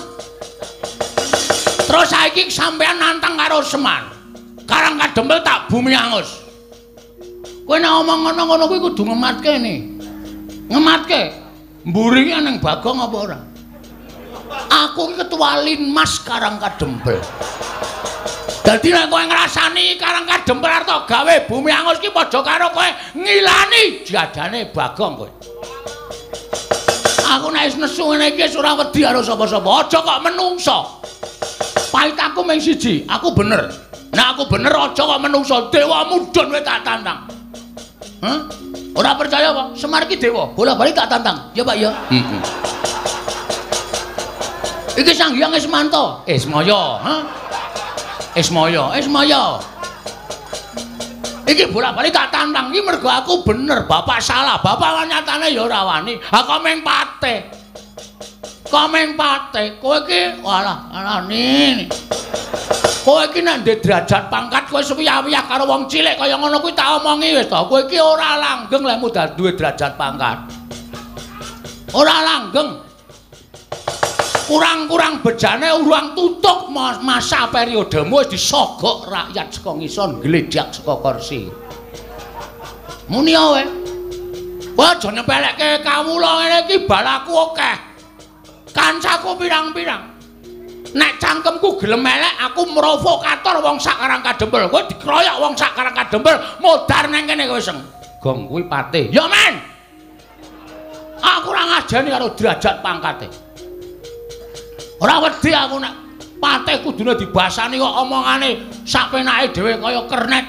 Terus saiki sampean nantang karo Semar. Karang Kadempel tak bumi angus. Kowe nek omong ngono-ngono kuwi kudu ngematke nih. Ngematke. Mburi ki nang Bagong apa ora? Aku ki ketua Linmas Karang Kadempel. Dadi nek kowe ngrasani Karang Kadempel arep gawe bumi angus ki padha karo kowe ngilani jadane Bagong kowe. Aku nek wis nesu ngene iki ora wedi karo sapa-sapa. Aja kok menungso. Pahit aku mung siji, aku bener. Nek aku bener aja kok menungso. Dewa mudhun kowe tak tantang. Hah? Ora percaya apa? Semar iki dewa, bola-bali tak tantang. Ya Pak ya. Heeh. Iki Sang Hyang Ismanto, Ismaya, ha? Ismaya, Ismaya. Iki bola-bali tak tantang iki mergo aku bener, bapak salah. Bapak nyatane ya ora wani. Ha kok meng pate. Kok meng pate. Kowe iki walah, alane. Kowe iki nek ndek derajat pangkat kowe suwi-wiyah karo wong cilik kaya ngono kuwi tak omongi wis to. Kowe iki ora langgeng lek mudah duwe derajat pangkat. Ora langgeng. Kurang-kurang bejane urang tutuk masa periodemu wis disogok rakyat saka ngisor gledhak saka kursi. Muni wae. Kowe aja nyepelekke kawula ngene iki balaku akeh. Kancaku pirang-pirang. Nek cangkemku gelem elek aku provokator wong sak Karang Kadempel. Kowe dikroyok wong sak Karang Kadempel modar nang kene kowe seng. Gong kuwi patih. Ya men. Aku ora ngajeni karo derajat pangkate. Ora wedi aku nek patih kudune dibasani kok omongane sak penake dhewe kaya kernet.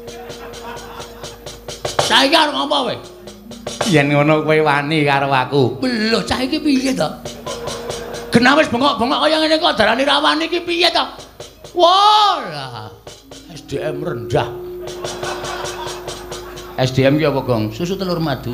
Saiki arep apa kowe? Yen ngono kowe wani karo aku. Lho, cah iki piye to? Genah wis bengok-bengok kaya ngene kok darani rawani iki piye to? Wah, S D M rendah. S D M ki apa, Gong? Susu telur madu.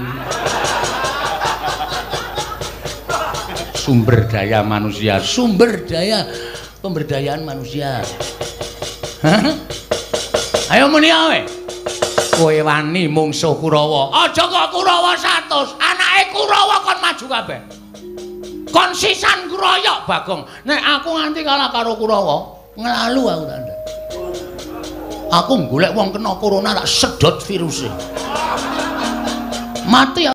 Sumber daya manusia, sumber daya pemberdayaan manusia. Hah? Ayo muni ae. Kowe wani mungsuh Kurawa. Aja kok Kurawa seratus, anake Kurawa kon maju kabeh. Kon sisan kroyok Bagong. Nek aku nganti kalah karo Kurawa, nglalu aku tak ndak. Aku golek wong kena corona tak sedot viruse. Mati